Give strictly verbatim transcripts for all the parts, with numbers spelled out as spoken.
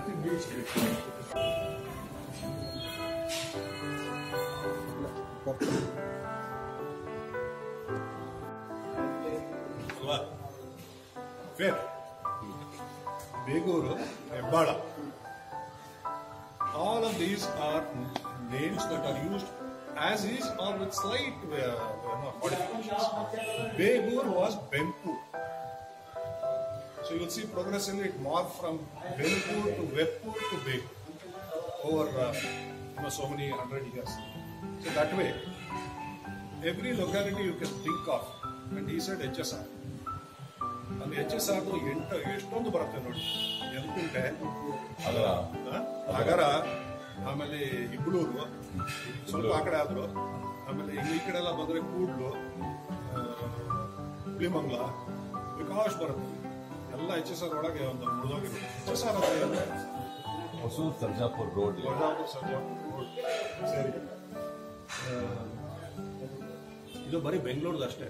Fair. Beguru, Ebbada. All of these are names that are used as is or with slight uh, modifications. Begur was Bempur. So you will see progressively it morphed from Bempur to Veppur to Begur over uh, you know, so many hundred years. So that way, every locality you can think of, and he said H S R. And H S R ಎಷ್ಟೊಂದು ಬರುತ್ತೆ ನೋಡಿ ಎಂತುಂಟೆ ನಗರ ಆಮೇಲೆ ಇಬ್ಳೂರು ಸ್ವಲ್ಪ ಆ ಕಡೆ ಆದ್ರು ಆಮೇಲೆ ಈ ಕಡೆ ಎಲ್ಲ ಬಂದ್ರೆ ಕೂಡ್ಲು ಹುಳಿಮಂಗ್ಲ ವಿಕಾಸ್ ಬರುತ್ತೆ ಎಲ್ಲ ಎಚ್ ಎಸ್ ಆರ್ ಒಳಗೆ ಒಂದು ಮುರಿದೋಗಿರುತ್ತೆ ಎಚ್ ಎಸ್ ಆರ್ ಅಂದ್ರೆ ಹೊಸೂರು ಸರ್ಜಾಪುರ್ ರೋಡ್ ಸರ್ಜಾಪುರ್ ಸರ್ಜಾಪುರ್ ರೋಡ್ ಸರಿ ಇದು ಬರೀ ಬೆಂಗಳೂರು ಅಷ್ಟೇ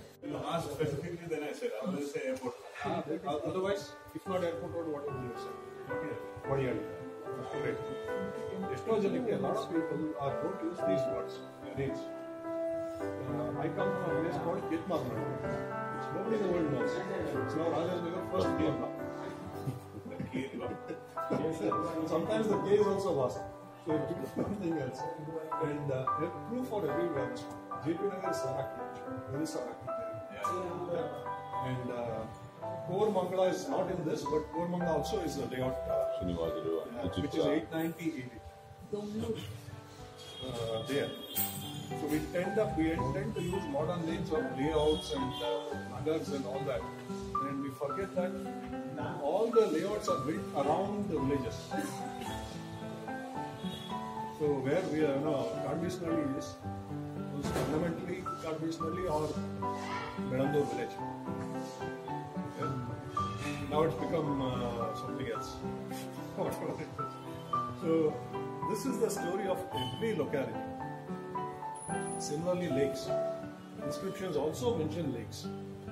otherwise if not airport road what would you say Kodiyali great esto janike a lot of people are don't use these words names uh, I come from a place called Kitmarnadu which nobody in the world knows it's now Rajasthan first K now sometimes the K is also lost so it becomes something else and uh, proof for everywhere J P Nagar is Saraki there is Saraki yeah. and uh, Koramangala is not in this, but Koramangala also is a layout, uh, uh, which is eight ninety eighty. Uh, there. So we tend up, we tend to use modern names of layouts and uh, nagars and all that, and we forget that all the layouts are built around the villages. So where we are, you know, Kadvisnalli is, is fundamentally Kadvisnalli or Bedandur village. Now it's become uh, something else. So this is the story of every locality. Similarly, lakes. Inscriptions also mention lakes.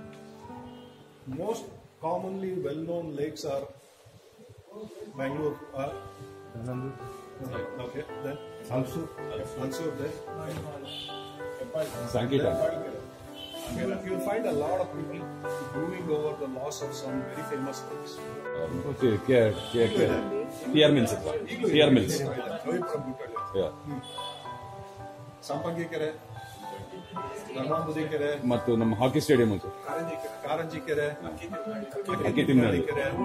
Most commonly well-known lakes are Bangalore. Uh, okay, then also also there. Sankeytan. You'll find a lot of people brooding over the loss of some very famous lakes. Okay, care, care, care. T R Mills. T R Mills. Yeah. Sampangi Kere, Dharmabudi Kere, ಮತ್ತು ನಮ್ಮ hockey stadium ಅಂತ Karanji Kere, Akitimnadi.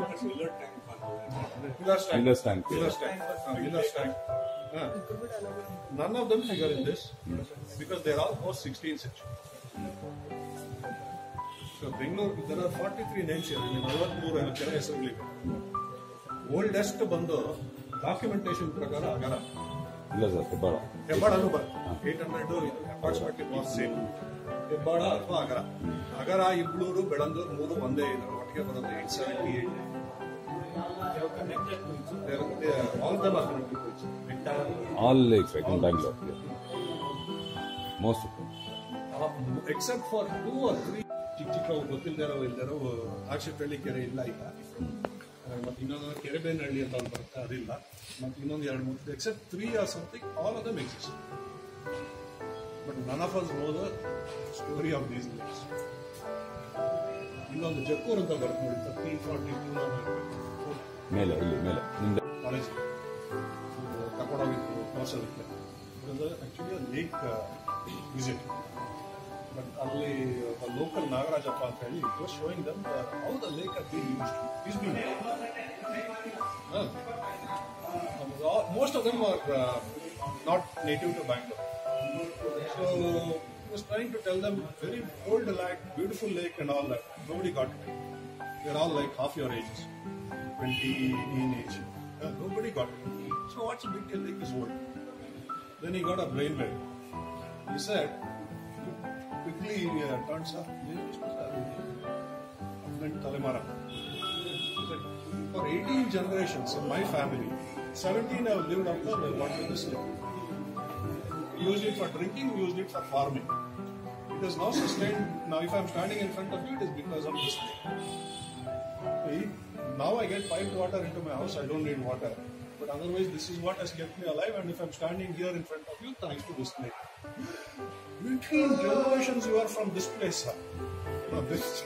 Pillars Tank. Pillars Tank. Pillars Tank. Pillars Tank. None of them figure in this because they are all post sixteenth century. So Bangalore, there are forty-three names here. In forty-three ಕೆರೆ ಹೆಸರುಗಳಿವೆ. Oldest ಬಂದು documentation ಪ್ರಕಾರ ಅಗರ. ಇಲ್ಲ sir Hebbal. ಹೆಬ್ಬಾಳನು ಬರುತ್ತೆ. eight hundred approximately was same. Hebbal ಅಥವಾ ಅಗರ. ಅಗರ ಇಬ್ಳೂರು ಬೆಳಂದೂರು ಮೂರು ಒಂದೇ ಇದೆ. ಒಟ್ಟಿಗೆ ಬರುತ್ತೆ eight seventy-eight. All of them are connected. All lakes right in Bangalore. Most of them. Uh, except for two or three ಚಿಕ್ಕ ಚಿಕ್ಕ ಗೊತ್ತಿಲ್ಲದಿರೋ ಇಲ್ದಿರೋ ಆಕ್ಷಿಪಳ್ಳಿ ಕೆರೆ ಇಲ್ಲ ಈಗ ಮತ್ತೆ ಇನ್ನೊಂದು ಕೆರೆಬೇನಹಳ್ಳಿ ಅಂತ ಒಂದು ಬರುತ್ತೆ ಅದಿಲ್ಲ ಮತ್ತೆ ಇನ್ನೊಂದು ಎರಡು ಮೂರು except three or something all of them exist but none of us know the story of these lakes ಇನ್ನೊಂದು ಜಕ್ಕೂರ್ ಅಂತ ಬರುತ್ತೆ ನೋಡಿ ತರ್ಟಿ ಫಾರ್ಟಿ ಮೇಲೆ ಇಲ್ಲಿ ಮೇಲೆ ಕಾಲೇಜ್ ಕರ್ಕೊಂಡೋಗಿತ್ತು ತೋರ್ಸೋದಕ್ಕೆ actually lake visit but only the local Nagarajappa Anteli was showing them the, how the lake had been used. He's been uh, most of them are uh, not native to Bangalore. So he was trying to tell them very old lake, beautiful lake and all that. Nobody got it. They're all like half your ages, twenty in age. Uh, nobody got it. So what's a big deal? Lake is old. Then he got a brainwave. He said, quickly uh, turns up. Talemara. For eighteen generations in my family, seventeen have lived up the water this lake. We used it for drinking, we used it for farming. It is now sustained. Now, if I am standing in front of you, it is because of this lake. Now I get piped water into my house, I don't need water. But otherwise, this is what has kept me alive. And if I'm standing here in front of you, thanks to this lake. fifteen generations you are from this place, sir. You know, this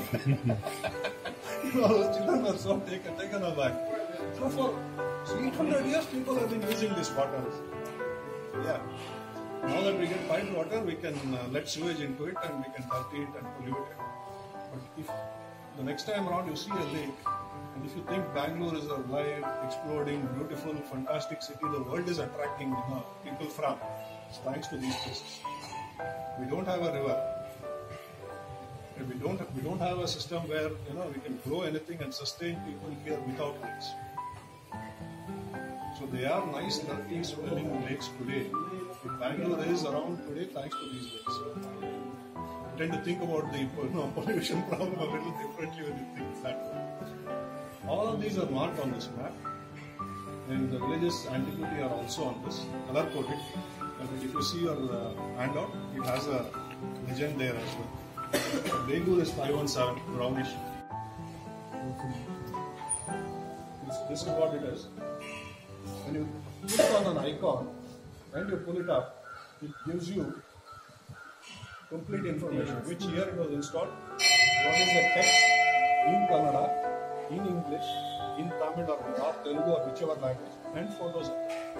you know, those children are so taken, taken aback. So for eight hundred years, people have been using this water. Yeah. Now that we get piped water, we can uh, let sewage into it and we can dirty it and pollute it. But if the next time around you see a lake, and if you think Bangalore is a live, exploding, beautiful, fantastic city, the world is attracting you know, people from, it's thanks to these places. We don't have a river. And we don't we don't have a system where you know we can grow anything and sustain people here without lakes. So they are nice, dirty, swelling lakes today. But Bangalore is around today thanks to these lakes. I tend to think about the you know, pollution problem a little differently when you think that way. All of these are marked on this map, and the villages antiquity are also on this, color coded. And if you see your uh, handout, it has a legend there as well. Begur is five one seven, brownish. This, this is what it is. When you click on an icon and you pull it up, it gives you complete information. Which year it was installed, what is the text in Kannada, in English, in Tamil or Telugu or whichever language, and photos.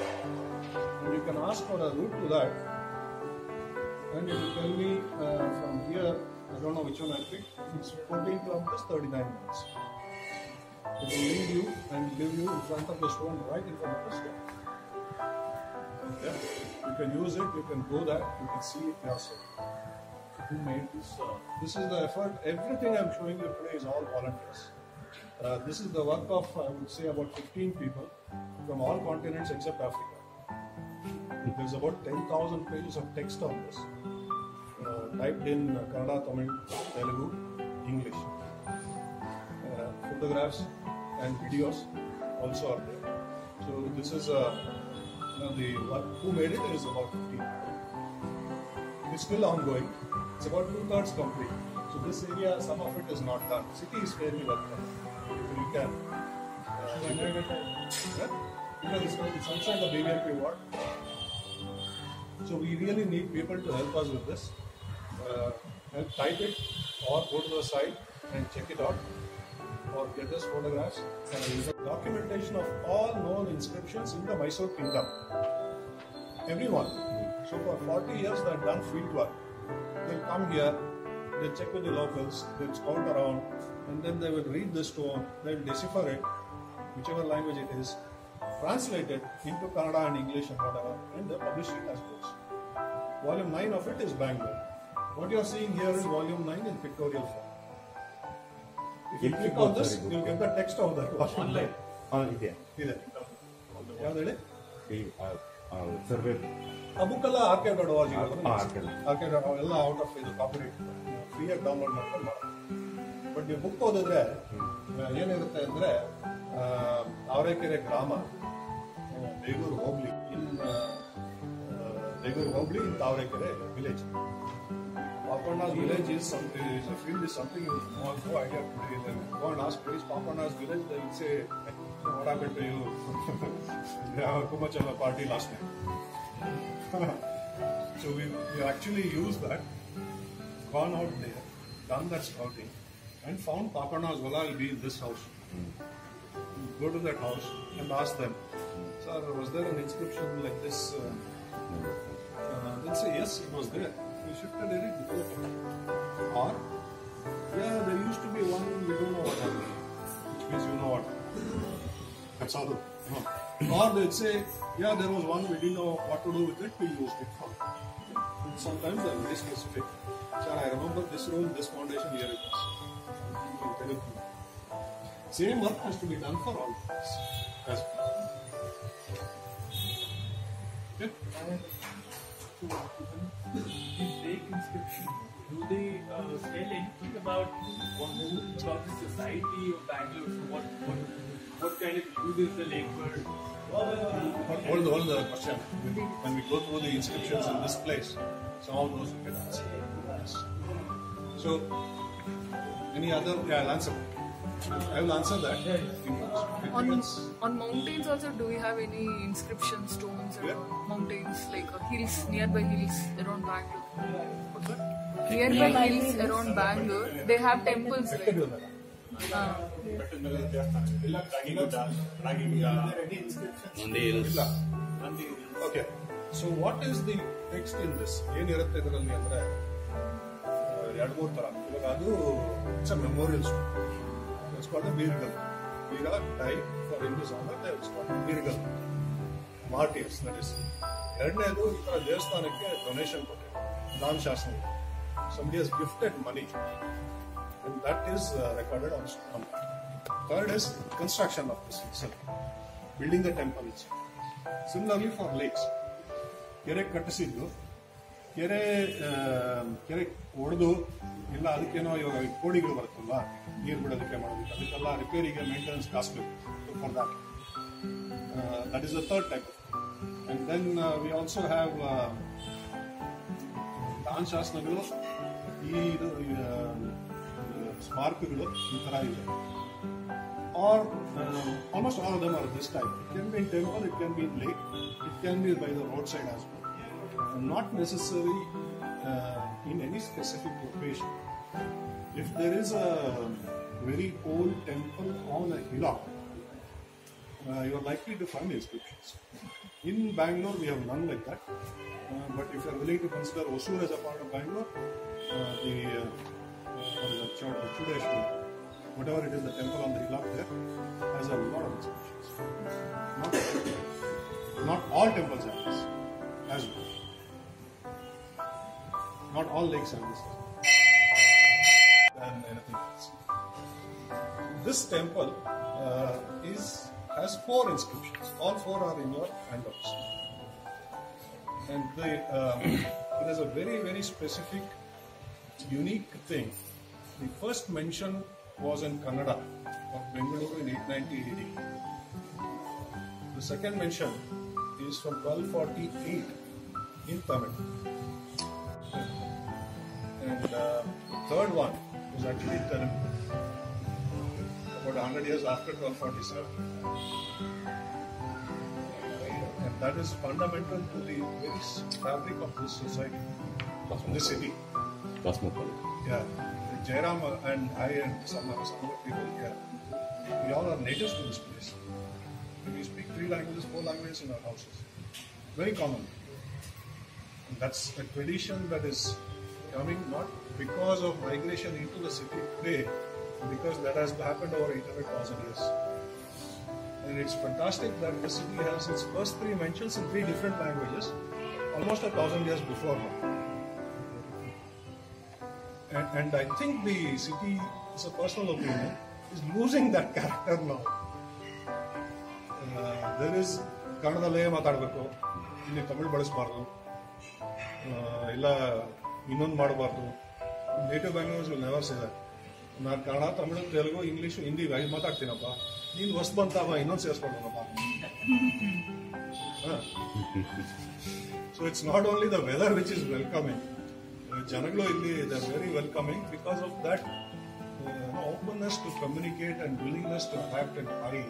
And you can ask for a route to that, and it will tell me uh, from here, I don't know which one I picked, it's fourteen kilometers, thirty-nine minutes. It will lead you and leave you in front of the stone, right in front of the stone. Okay? You can use it, you can go there, you can see it yourself. Who made this? Uh, this is the effort. Everything I'm showing you today is all volunteers. Uh, this is the work of, I would say, about fifteen people from all continents except Africa. There's about ten thousand pages of text on this, uh, typed in uh, Kannada, Tamil, Telugu, English. Uh, photographs and videos also are there. So this is, uh, you know, the work. Who made it is about fifteen. It's still ongoing. It's about two thirds complete. So this area, some of it is not done. City is fairly well done. So you can. Uh, you yeah? Because it's, it's outside the B B M P ward. So we really need people to help us with this. Uh, help type it or go to the site and check it out or get us photographs and documentation of all known inscriptions in the Mysore kingdom. Everyone. So for forty years they have done field work. They'll come here, they'll check with the locals, they'll scout around, and then they will read the stone, they'll decipher it, whichever language it is, translate it into Kannada and English and whatever, and they publish it as books. Volume nine of it is Bangalore. What you are seeing here is volume nine in pictorial form. If you click on this, you'll get the text of that volume nine. Here. Here. Yeah, survey. ಆ book ಎಲ್ಲ archive dot O R G archive ಎಲ್ಲ out of ಇದು copyright ಫ್ರೀಯಾಗಿ download ಮಾಡ್ಕೊಂಡು ಮಾಡೋದು. But ನೀವು book ಓದಿದ್ರೆ ಏನಿರುತ್ತೆ ಅಂದ್ರೆ ಆವರೆಕೆರೆ ಗ್ರಾಮ, Begur hobli in Begur hobli in Thavarekere village. Papanna's village is something, is a field is something you have no idea today. Go and ask where is Papanna's village, they will say, what happened to you? They have too much of a party last night. So we, we actually used that, gone out there, done that scouting, and found Papanna's villa will be in this house. Go to that house and ask them, sir, was there an inscription like this? Uh, uh, they'll say, yes, it was there. We shifted it before. Or, yeah, there used to be one, we don't know what happened. Which means you know what. That's all. No. Or they'd say, yeah, there was one, we didn't know what to do with it, we used it for. And sometimes they're very specific. Sir, I remember this room, this foundation, here it was. Same work has to be done for all of this. As okay? These lake inscription, do they uh, tell anything about what, about the society of Bangalore? So what, what, what kind of use is the lake for? Hold the, hold the question. When we go through the inscriptions in this place, some of those will get answered. Yes. So, any other? Yeah, I'll answer. I will answer that. Anything On else? on mountains also, do we have any inscription stones Where? around mountains, like uh, hills, nearby hills around Bangalore? What's that? Nearby hills around Bangalore, they have temples. Like, uh, Okay. So what is the text in this? ಏನಿರುತ್ತೆ ಇದರಲ್ಲಿ ಅಂದ್ರೆ ಎರಡು ಮೂರು ತರ. ಇವಾಗ ಅದು it's a memorial stone. It's called Veeragal. Veera die for Hindus honour they it's called Veeragal. Martyrs that is. ಎರಡನೇದು ಈ ತರ ದೇವಸ್ಥಾನಕ್ಕೆ ಡೊನೇಷನ್ ಕೊಟ್ಟಿದ್ದಾರೆ. ದಾನ ಶಾಸನ. Somebody has gifted money. And that is uh, recorded on stone. Third is construction of this itself. Building the temple itself. Similarly for lakes. ಕೆರೆ ಕಟ್ಟಿಸಿದ್ದು ಕೆರೆ ಕೆರೆ ಒಡೆದು ಇಲ್ಲ ಅದಕ್ಕೇನೋ ಇವಾಗ ಕೋಡಿಗಳು ಬರುತ್ತಲ್ವಾ ನೀರು ಬಿಡೋದಕ್ಕೆ ಮಾಡೋದಕ್ಕೆ ಅದಕ್ಕೆಲ್ಲ ರಿಪೇರಿಗೆ ಮೇಂಟೆನೆನ್ಸ್ ಕಾಸ್ಟ್ ಬೇಕು for that that is the third type and then we also have ದಾನ ಶಾಸನಗಳು ಈ ಇದು ಸ್ಮಾರಕಗಳು ಈ ತರ ಇದೆ or uh, almost all of them are this type. It can be in temple, it can be in lake, it can be by the roadside as well. Not necessarily uh, in any specific location. If there is a very old temple on a hillock, uh, you are likely to find inscriptions. In Bangalore, we have none like that. Uh, but if you are willing to consider Hosur as a part of Bangalore, uh, the uh, Chudeshwar, whatever it is, the temple on the hillock there has a lot of inscriptions. Not, not all temples have this as well. Not all lakes have this than anything else. This temple uh, is has four inscriptions. All four are in your handouts. And they, um, it is a very, very specific, unique thing. The first mention was in Kannada of Bengaluru in eight ninety A D. The second mention is from twelve forty-eight in Tamil. And uh, the third one was actually Telugu, about one hundred years after twelve forty-seven. And that is fundamental to the very fabric of this society, of this city. Cosmopolitan. Yeah. Jairam and I and some, some other people here, we all are natives to this place. We speak three languages, four languages in our houses. Very common. And that's a tradition that is coming not because of migration into the city today, because that has happened over eight hundred thousand years. And it's fantastic that the city has its first three mentions in three different languages, almost a thousand years before now. And, and I think the city, it's a personal opinion, is losing that character now. Uh, there is ಕನ್ನಡದಲ್ಲೇ ಮಾತಾಡಬೇಕು, ಇಲ್ಲಿ ತಮಿಳು ಬಳಸಬಾರ್ದು, ಇಲ್ಲ ಇನ್ನೊಂದು ಮಾಡಬಾರ್ದು. Native Bangalores will never say that. ನಾನು Kannada, Tamil, Telugu, English, Hindi ಮಾತಾಡ್ತೀನಪ್ಪ, ನೀನು ಹೊಸ ಬಂತಪ್ಪ ಇನ್ನೊಂದು ಸೇರಿಸ್ಕೊಡೋಣಪ್ಪ. So it's not only the weather which is welcoming. Janaglo illi, they are very welcoming because of that uh, openness to communicate and willingness to adapt and carry.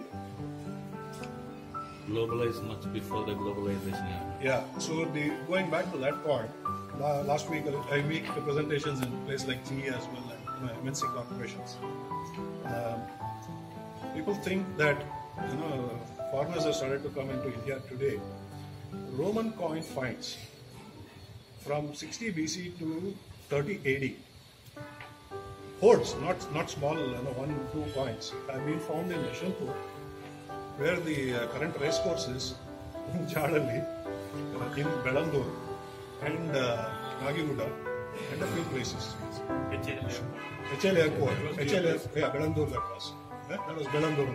Globalized much before the globalization happened. Yeah. So the, going back to that point, la- last week I make the presentations in places like G E as well and you know, M N C corporations. Um, people think that you know foreigners have started to come into India today. Roman coin finds from sixty B C to thirty A D. Hoards, not not small, you know, one two coins, have been found in Yeshwanthpur, where the uh, current race course is, in Chadalli, uh, in Belandur, and uh, Nagiguda, and a few places. H L Airport, H L Airport, yeah, Belandur that was. Yeah, that was Belandur.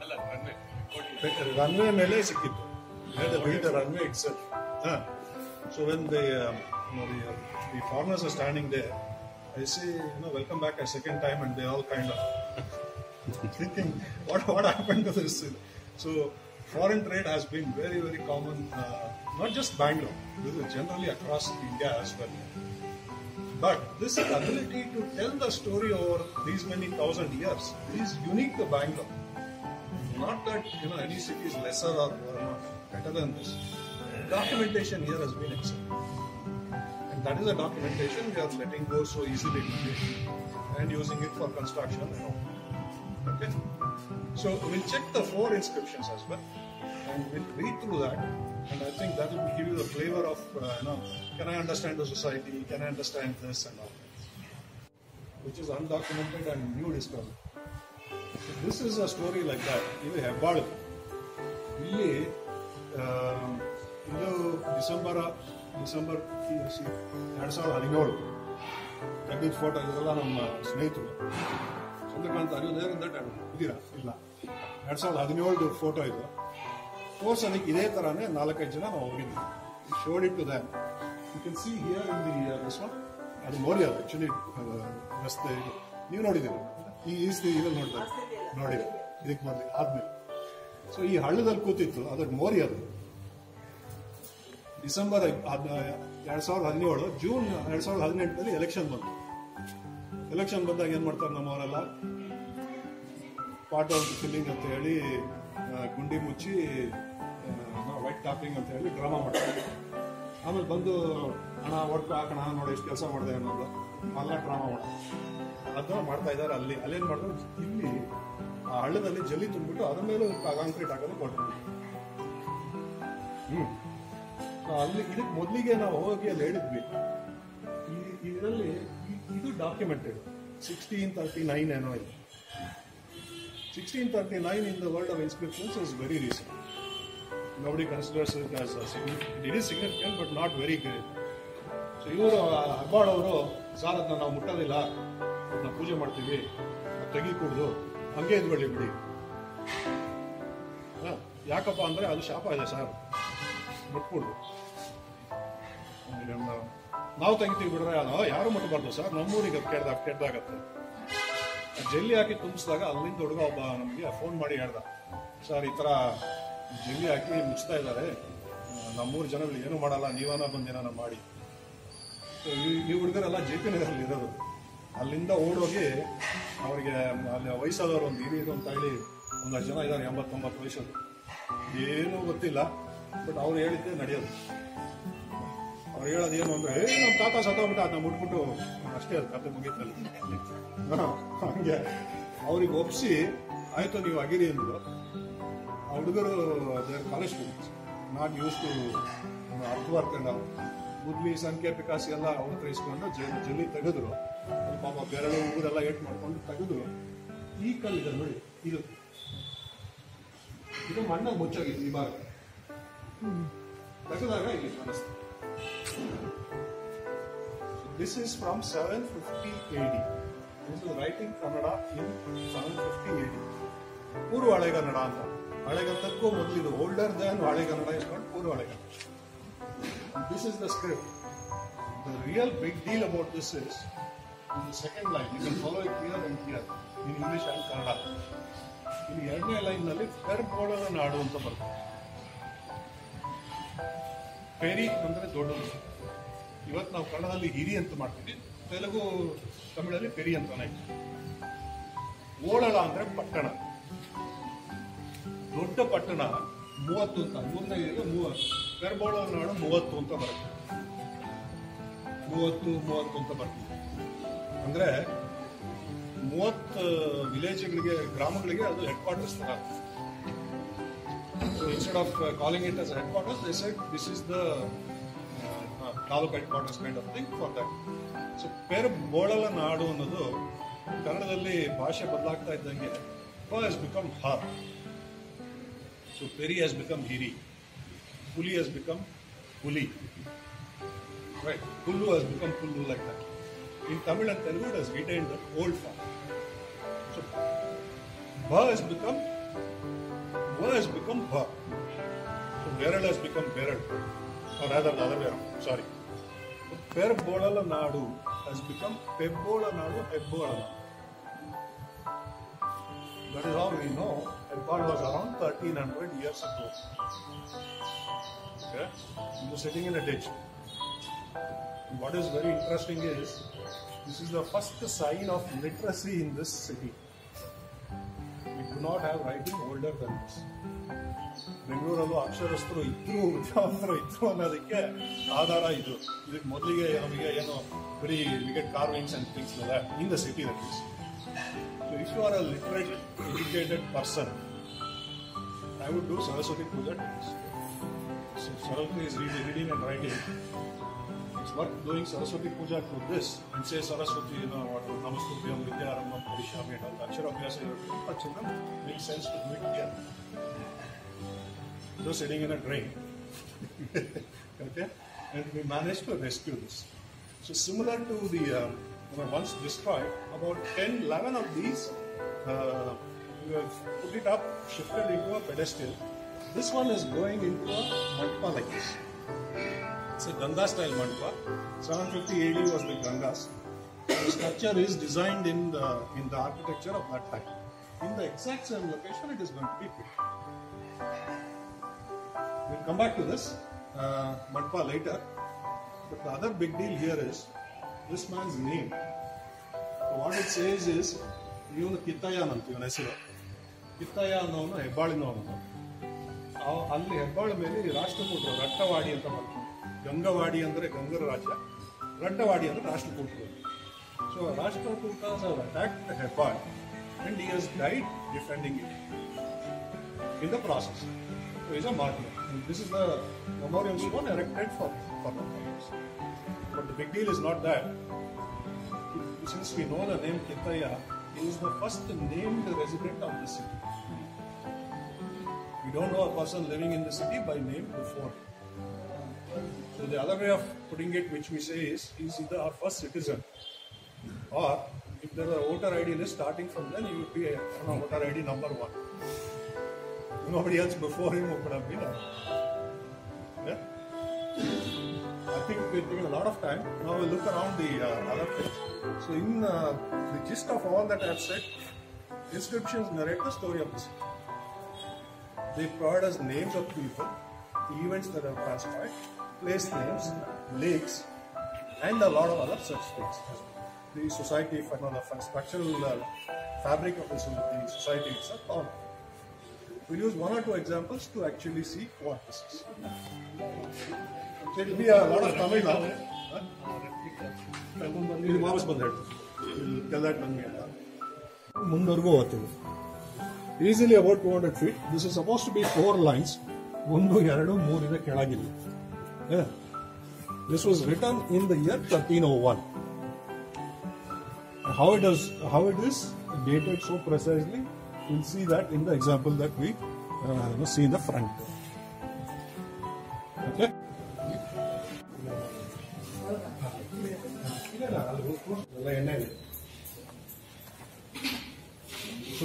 Runway mele sikittu. Yeah, they built the runway itself. Ah. So when the, um, you know, the, uh, the foreigners are standing there, I say, you know, welcome back a second time, and they all kind of thinking, what what happened to this? So foreign trade has been very, very common, uh, not just Bangalore, this is generally across India as well. But this ability to tell the story over these many thousand years is unique to Bangalore. not that you know any city is lesser or uh, you know, better than this. Documentation here has been excellent, and that is a documentation we are letting go so easily today and using it for construction and all. Okay, so we'll check the four inscriptions as well, and we'll read through that, and I think that will give you the flavor of uh, you know, can I understand the society? Can I understand this and all, which is undocumented and new discovery. So this is a story like that. ಇದು ಹೆಬ್ಬಾಳು. ಇಲ್ಲಿ ಇದು December December ಎರಡು ಸಾವಿರದ ಹದಿನೇಳು ತೆಗೆದ photo. ಇದೆಲ್ಲ ನಮ್ಮ ಸ್ನೇಹಿತರು ಚಂದ್ರಕಾಂತ್ ಅರಿಯೋದೇವ್ರ ಇದ್ದೀರಾ? ಇಲ್ಲ, ಎರಡು ಸಾವಿರದ ಹದಿನೇಳು ಫೋಟೋ ಇದು. ತೋರ್ಸೋದಕ್ಕೆ ಇದೇ ಥರನೇ ನಾಲ್ಕೈದು ಜನ ನಾವು ಹೋಗಿದ್ವಿ. Showed it to dam. You can see here in the this one. ಅದು ಮೋರಿ ಅದು ಆಕ್ಚುಲಿ ರಸ್ತೆ ಇದು ನೀವು ನೋಡಿದ್ದೀರಿ. ಈ ಈಸ್ ಇದ್ರಲ್ಲಿ ನೋಡ್ತಾರೆ ನೋಡಿರಿ ಇದಕ್ಕೆ ಮೊದಲು ಆದ್ಮೇಲೆ. ಸೊ ಈ ಹಳ್ಳದಲ್ಲಿ ಕೂತಿತ್ತು, ಅದ್ರ ಮೋರಿ ಅದು. ಡಿಸೆಂಬರ್ ಎರಡ್ ಸಾವಿರದ ಹದಿನೇಳು ಜೂನ್ ಎರಡ್ ಸಾವಿರದ ಹದಿನೆಂಟರಲ್ಲಿ ಎಲೆಕ್ಷನ್ ಬಂತು. ಎಲೆಕ್ಷನ್ ಬಂದಾಗ ಏನ್ ಮಾಡ್ತಾರೆ ನಮ್ಮವರೆಲ್ಲ, ಪಾಟ್ ಔಟ್ ಫಿಲ್ಲಿಂಗ್ ಅಂತ ಹೇಳಿ ಗುಂಡಿ ಮುಚ್ಚಿ ವೈಟ್ ಟಾಪಿಂಗ್ ಅಂತ ಹೇಳಿ ಡ್ರಾಮಾ ಮಾಡ್ತಾರೆ. ಆಮೇಲೆ ಬಂದು ಹಣ ಒಟ್ಟು ಹಾಕೋಣ, ನೋಡಿ ಎಷ್ಟು ಕೆಲಸ ಮಾಡಿದೆ ಅನ್ನೋದು ಎಲ್ಲ ಡ್ರಾಮಾ ಮಾಡ್ತಾರೆ. ಅದನ್ನ ಮಾಡ್ತಾ ಇದ್ದಾರೆ. ಅಲ್ಲಿ ಅಲ್ಲೇನ್ ಮಾಡಿದ್ರು, ಇಲ್ಲಿ ಆ ಹಳ್ಳದಲ್ಲಿ ಜಲ್ಲಿ ತುಂಬಿಟ್ಟು ಅದ್ರ ಮೇಲೆ ಕಾಂಕ್ರೀಟ್ ಹಾಕೋದು ಕೊಟ್ಟರು. ಹ್ಮ್ ಅಲ್ಲಿ ಇದಕ್ಕೆ ಮೊದಲಿಗೆ ನಾವು ಹೋಗಿ ಅಲ್ಲಿ ಹೇಳಿದ್ವಿ, ಇದರಲ್ಲಿ ಇದು ಡಾಕ್ಯುಮೆಂಟೆಡ್ ಸಿಕ್ಸ್ಟೀನ್ ತರ್ಟಿ ನೈನ್ ಏನೋ ಇದೆ. Sixteen thirty nine in the world of inscriptions is very recent. Nobody considers it as a significant. It is significant, but not very great. So ಇವರು ಹೆಬ್ಬಾಳ್ ಅವರು, ಸಾರ್ ಅದನ್ನ ನಾವು ಮುಟ್ಟೋದಿಲ್ಲ, ಅದನ್ನ ಪೂಜೆ ಮಾಡ್ತೀವಿ, ತೆಗಿ ಕೂಡ್ದು ಹಂಗೆ ಇದ್ಬೇಡಿ ಬಿಡಿ. ಯಾಕಪ್ಪ ಅಂದ್ರೆ ಅದು ಶಾಪ ಇದೆ ಸರ್, ಮುಟ್ಕೂಡ್ದು. ನಾವು ತೆಗಿತೀವಿ ಬಿಡ್ರೆ ಅದು ಯಾರು ಮುಟ್ಟಬಾರ್ದು ಸರ್, ನಮ್ಮೂರಿಗೆ ಅದು ಕೆಡ್ದಾಗ ಕೆಡ್ದಾಗತ್ತೆ. ಜಲ್ಲಿ ಹಾಕಿ ತುಂಬಿಸಿದಾಗ ಅಲ್ಲಿಂದ ಹುಡುಗ ಒಬ್ಬ ನಮಗೆ ಫೋನ್ ಮಾಡಿ ಹೇಳ್ದ, ಸರ್ ಈ ತರ ಜಲ್ಲಿ ಹಾಕಿ ಮುಚ್ತಾ ಇದ್ದಾರೆ, ನಮ್ಮೂರು ಜನಗಳು ಏನು ಮಾಡಲ್ಲ, ನೀವನ ಬಂದೇನ ಮಾಡಿ. ಈ ಹುಡುಗರೆಲ್ಲ ಜೆ ಪಿ ನಗರಲ್ಲಿ ಇರೋದು. ಅಲ್ಲಿಂದ ಓಡೋಗಿ ಅವರಿಗೆ ಅಲ್ಲಿ ವಯಸ್ಸಾದವರು ಒಂದು ಹಿರಿಯರು ಅಂತ ಹೇಳಿ ಒಂದಷ್ಟು ಜನ ಇದ್ದಾರೆ, ಎಂಬತ್ತೊಂಬತ್ತು ವಯಸ್ಸದು, ಏನೂ ಗೊತ್ತಿಲ್ಲ. ಬಟ್ ಅವ್ರು ಹೇಳಿದ್ದೆ ನಡೆಯೋದು. ಅವ್ರು ಹೇಳೋದು ಏನು ಅಂದ್ರೆ, ಏ ನಮ್ಮ ತಾತ ಸತ್ತೋಗ್ಬಿಟ್ಟ, ಅದನ್ನ ಮುಟ್ಬಿಟ್ಟು ಅಷ್ಟೇ ಅದು ಕತೆ ಮುಗಿತಲ್ಲಿ. ಹಂಗೆ ಅವ್ರಿಗೆ ಒಪ್ಸಿ ಆಯ್ತು ನೀವು ಅಗಿರಿ ಅಂದ್ರು. ಆ ಹುಡುಗರು their college students, not use to earth work and ಅವ್ರು ಗುದ್ಲಿ ಸಂಖ್ಯೆ ಪಿಕಾಸಿ ಎಲ್ಲ ಅವ್ರ ಹತ್ರ ಇಸ್ಕೊಂಡು ಜಲ್ಲಿ ತೆಗೆದ್ರು. ಪಾಪ ಬೆರಳು ಊರೆಲ್ಲ ಏಟ್ ಮಾಡ್ಕೊಂಡು ತೆಗೆದ್ರು. ಈ ಕಲ್ಲಿದೆ ನೋಡಿ, ಇದು ಇದು ಮಣ್ಣಾಗ ಮುಚ್ಚಾಗಿತ್ತು. ಈ ಭಾಗ ತೆಗೆದಾಗ ಇಲ್ಲಿ ಕಾಣಿಸ್ತು. This is from seven fifty A D. This is writing Kannada in seven fifty A D. ಪೂರ್ವ ಹಳೆಗನ್ನಡ ಅಂತ. ಹಳೆಗನ್ನಡಕ್ಕೂ ಮೊದಲಿದು ಓಲ್ಡರ್ ದ್ಯಾನ್ ಹಳೆಗನ್ನಡ ಇಸ್ಕೊಂಡು ಪೂರ್ವ ಹಳೆಗನ್ನಡ. This is the script. The real big deal about this is in the second line. You can follow it here and here in English and Kannada. In ಎರಡನೇ line ನಲ್ಲಿ ಪೆರ್ಬೋಳನ ನಾಡು ಅಂತ ಬರ್ತದೆ. ಪೆರಿ ಅಂದ್ರೆ ದೊಡ್ಡದು. ಇವತ್ತು ನಾವು ಕನ್ನಡದಲ್ಲಿ ಹಿರಿ ಅಂತ ಮಾಡ್ತೀವಿ, ತೆಲುಗು ತಮಿಳಲ್ಲಿ ಪೆರಿ ಅಂತಾನೆ. ಓಳಳ ಅಂದ್ರೆ ಪಟ್ಟಣ, ದೊಡ್ಡ ಪಟ್ಟಣ ಮೂವತ್ತು ಅಂತ. ಮೂರನೇ ಮೂವತ್ತು ಪೆರ್ಬೋಳನ ನಾಡು ಮೂವತ್ತು ಅಂತ ಬರುತ್ತೆ. ಮೂವತ್ತು ಮೂವತ್ತು ಅಂತ ಬರ್ತದೆ ಅಂದ್ರೆ ಮೂವತ್ತು ವಿಲೇಜ್ಗಳಿಗೆ, ಗ್ರಾಮಗಳಿಗೆ ಅದು ಹೆಡ್ ಕ್ವಾರ್ಟರ್ಸ್ ತರ. So instead of calling it as head quarters, they said this is the taluk head quarters kind of thing for that. So ಪೆರ್ಬೋಳನ ನಾಡು ಅನ್ನೋದು ಕನ್ನಡದಲ್ಲಿ ಭಾಷೆ ಬದಲಾಗ್ತಾ ಇದ್ದಂಗೆ ಪ has become ಹ. So Peri has become Hiri. Puli has become Puli. Right. Pullu has become Pullu, like that. In Tamil and Telugu it has retained the old form. So Ba has become Ba has become Ba. So Beral has become Beral. Or rather the other way around. Sorry. So Perbolala Nadu has become Pebbola Nadu, Hebbola Nadu. That is how we know Hebbal was around thirteen hundred years ago. Okay? He was sitting in a ditch. And what is very interesting is, this is the first sign of literacy in this city. It do not have writing older than this. ಬೆಂಗಳೂರಲ್ಲೂ ಅಕ್ಷರಸ್ಥರು ಇದ್ರು ವಿದ್ಯಾವಂತರು ಇದ್ರು ಅನ್ನೋದಕ್ಕೆ ಆಧಾರ ಇದು. ಇದಕ್ಕೆ ಮೊದಲಿಗೆ ನಮಗೆ ಏನು ಬರೀ wicket carvings and things in the city that is. So if you are a literate educated person, I would do Saraswati Puja days. So Saraswati is reading, reading and writing. It's worth doing Saraswati Puja to this and say Saraswati, you know, what Namastutyam, Vidyarambam, Parishami, and all the Aksharaabhyasa. For children, makes sense to do it here. So sitting in a drain. Okay? And we managed to rescue this. So similar to the uh, you know, once destroyed, about ten, eleven of these uh, we have put it up, shifted into a pedestal. This one is going into a mandapa like this. It's a Ganga style mandapa. seven fifty A D was the Gangas. The structure is designed in the in the architecture of that time. In the exact same location, it is going to be put. We'll come back to this uh, mandapa later. But the other big deal here is this man's name. So what it says is, ಇವನು ಕಿತ್ತಯ್ಯ ಅಂತ ಇವನ ಹೆಸರು. ಕಿತ್ತಯ್ಯ ಅನ್ನೋನು ಹೆಬ್ಬಾಳಿನವನು. ಅಲ್ಲಿ ಹೆಬ್ಬಾಳ ಮೇಲೆ ರಾಷ್ಟ್ರಕೂಟರು ರಟ್ಟವಾಡಿ ಅಂತ ಮಾಡ್ತಾರೆ. ಗಂಗವಾಡಿ ಅಂದರೆ ಗಂಗರ ರಾಜ್ಯ, ರಟ್ಟವಾಡಿ ಅಂದರೆ ರಾಷ್ಟ್ರಕೂಟರು. So Rashtrakutas have attacked Hebbal and he has died defending it in the process. So he is a martyr. And this is the memorial stone erected for for the martyrs. But the big deal is not that. Since we know the name Kittaya, he is the first named resident of the city. We don't know a person living in the city by name before. So the other way of putting it, which we say is, he is either our first citizen, or if there is a voter I D list starting from then, he would be a, you know, voter I D number one. Nobody else before him could have been. Yeah? I think we're taking a lot of time. Now we'll look around the uh, other page. So in uh, the gist of all that I have said, inscriptions narrate the story of the city. They provide us names of people, events that have transpired, place names, lakes, and a lot of other such things. The society, you know, the structural uh, fabric of the society itself. All. We'll use one or two examples to actually see what this is. So it will be a lot of Tamil now. We'll ವಾಪಸ್ ಬಂದು ಮುಂದವರೆಗೂ ಓದ್ತೀವಿ. Easily about two hundred feet. This is supposed to be four lines. ಒಂದು ಎರಡು ಮೂರು ಇದೆ ಕೆಳಗಿಲ್ಲ. This was written in the year thirteen oh one. How it is, how it is dated so precisely, we'll see that in the example that we uh, see in the front. Okay. So,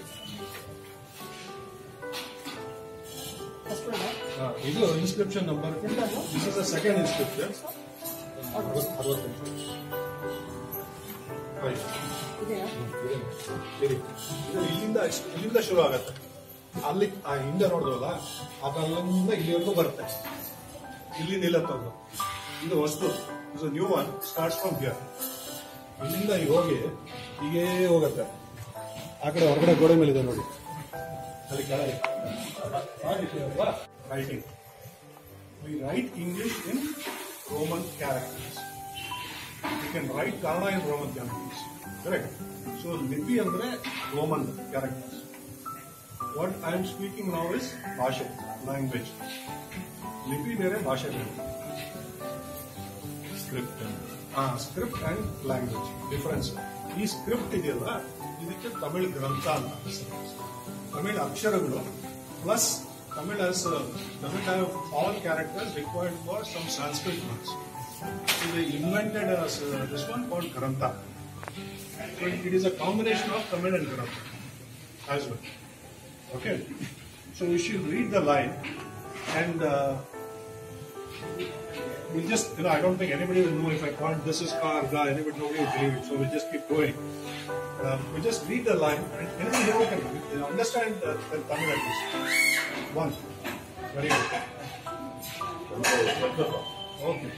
uh, this is inscription number. This is the second inscription. ಇಲ್ಲಿಂದ ಇಲ್ಲಿಂದ ಶುರು ಆಗತ್ತೆ. ಅಲ್ಲಿ ಆ ಹಿಂದೆ ನೋಡಿದ್ವಲ್ಲ ಅದಲ್ಲಿಂದ ಇಲ್ಲಿವರೆಗೂ ಬರುತ್ತೆ. ಇಲ್ಲಿ ನಿಲ್ಲತ್ತವ್ರು ಇದು ವಸ್ತು. Is new one starts from here. ಇಲ್ಲಿಂದ ಹೋಗಿ ಹೀಗೇ ಹೋಗತ್ತೆ. ಆ ಕಡೆ ಹೊರಗಡೆ ಗೋಡೆ ಮೇಲೆ ಇದೆ ನೋಡಿ, ಅಲ್ಲಿ ಕೆಳಗೆ writing. We write English in Roman characters. You can write Kannada in Roman characters. Correct. So ಲಿಪಿ ಅಂದ್ರೆ Roman characters. What I am speaking now is ಭಾಷೆ, ಲ್ಯಾಂಗ್ವೇಜ್. ಲಿಪಿ ಬೇರೆ, ಭಾಷೆ ಬೇರೆ. Script script and language difference. ಈ ಸ್ಕ್ರಿಪ್ಟ್ ಇದೆಯಲ್ಲ, ಇದಕ್ಕೆ ತಮಿಳ್ ಗ್ರಂಥ ಅಂತ. ತಮಿಳ್ ಅಕ್ಷರಗಳು plus Tamil has doesn't have all characters required for some Sanskrit words. So they invented uh, this one called Grantha. So it is a combination of Tamil and Grantha as well. Okay. So we should read the line, and uh, we'll just, you know, I don't think anybody will know if I call this is car, blah, anybody, nobody will believe it. So we'll just keep going. Um, we just read the line, and anybody here can you know, understand uh, the Tamil at least. One. Very good. Okay.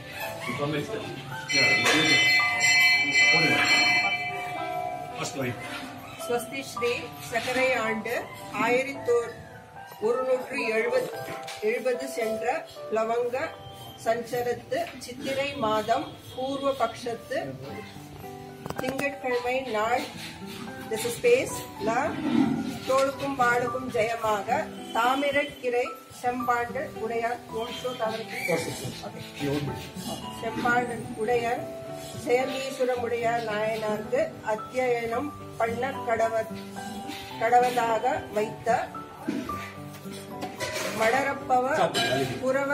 Yeah. First line. ஸ்வஸ்தி ஸ்ரீ சக்கரை ஆண்டு ஆயிரத்தி ஒருநூற்று எழுபது சென்ற லவங்க சஞ்சரத்து சித்திரை மாதம் பூர்வ பட்சத்து திங்கட்கிழமை நாள் this is space la தோளுக்கும் வாளுக்கும் ஜெயமாக தாமிரக்கிரை செம்பாண்டு உடையார் செம்பாண்டு உடையார் சேமீசுரமுடையார் நாயனாருக்கு அத்தியனம் பண்ண கடவ கடவதாக வைத்த ಮಡರಪ್ಪವ ಪುರವ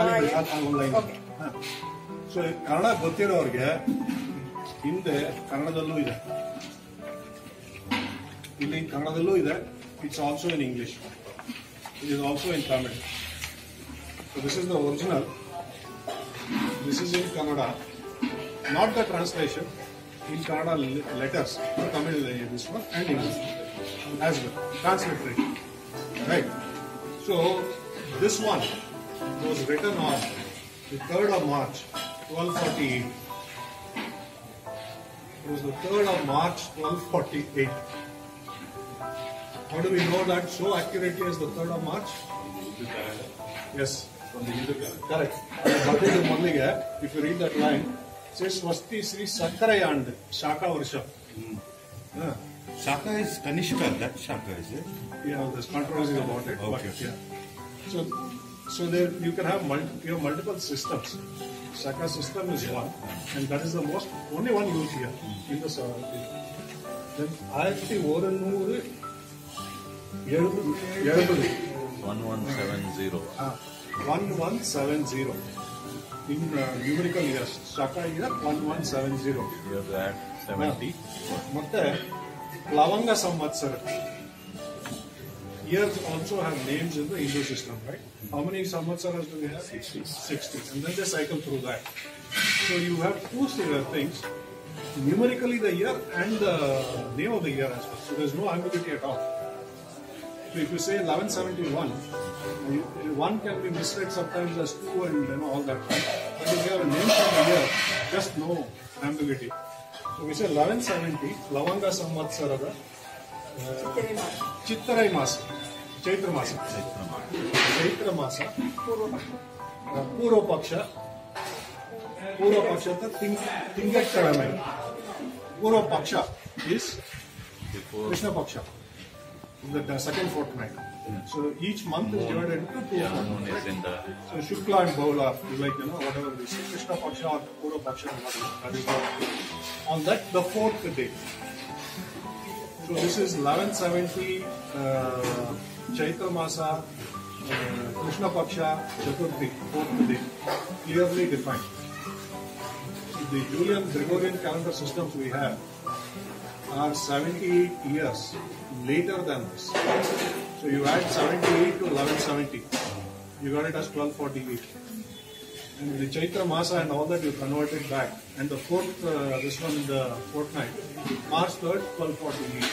ಸೊ ಕನ್ನಡ ಗೊತ್ತಿರೋರಿಗೆ ಹಿಂದೆ ಕನ್ನಡದಲ್ಲೂ ಇದೆ, ಇಲ್ಲಿ ಕನ್ನಡದಲ್ಲೂ ಇದೆ. It's also in English, it is also in Tamil. So this is the original, this is in Kannada, not the translation. In Kannada letters, Tamil this one and English as well, transliterate, right? So this one was written on the third of March twelve forty-eight. It was the third of March twelve forty-eight. How do we know that so accurately as the third of March? Yes, from the Hindu calendar. Correct. If you read that line, it says Swasti Sri Sakarayand Shaka Varsha. Yeah. Shaka is Kanishka, that Shaka is it? Yeah, there's controversy about it. Okay. But, yeah. So, so there you can have multi, you have multiple systems. Shaka system is one, and that is the most only one used here in the South. Then Ayati Oranur one one seven zero. one one seven zero. In uh, numerical years, Shaka year one one seven zero. You have to add seventy. ಮತ್ತೆ Lavanga Samvatsara. Years also have names in the Hindu system, right? How many Samvatsaras do we have? sixty. sixty. And then they cycle through that. So you have two similar things. Numerically the year and the name of the year as well. So there's no ambiguity at all. So if you say eleven seventy-one, one can be misread sometimes as two and you know all that. But if you have a name for the year, just no ambiguity. So we say eleven seventy, Lavanga Samvatsarada, Chittarai Masa, Chaitra Masa, Chaitra Masa, Purva Paksha, Purva Paksha, Tingatkaramai. Purva Paksha is Krishna Paksha, the second fortnight. So each month is divided into two Yeah, months. one is in the So Shukla and Baula, like you know, whatever we say, Krishna Paksha or Purva Paksha, that is what. On that, the fourth day. So this is eleven seventy uh, Chaitra Masa, uh, Krishna Paksha, Chaturthi, fourth day, clearly defined. The Julian Gregorian calendar systems we have are seventy-eight years later than this. So you add seventy-eight to eleven seventy, you got it as twelve forty-eight. And the Chaitra Masa and all that you convert it back. And the fourth, uh, this one in the fortnight, March third, twelve forty-eight.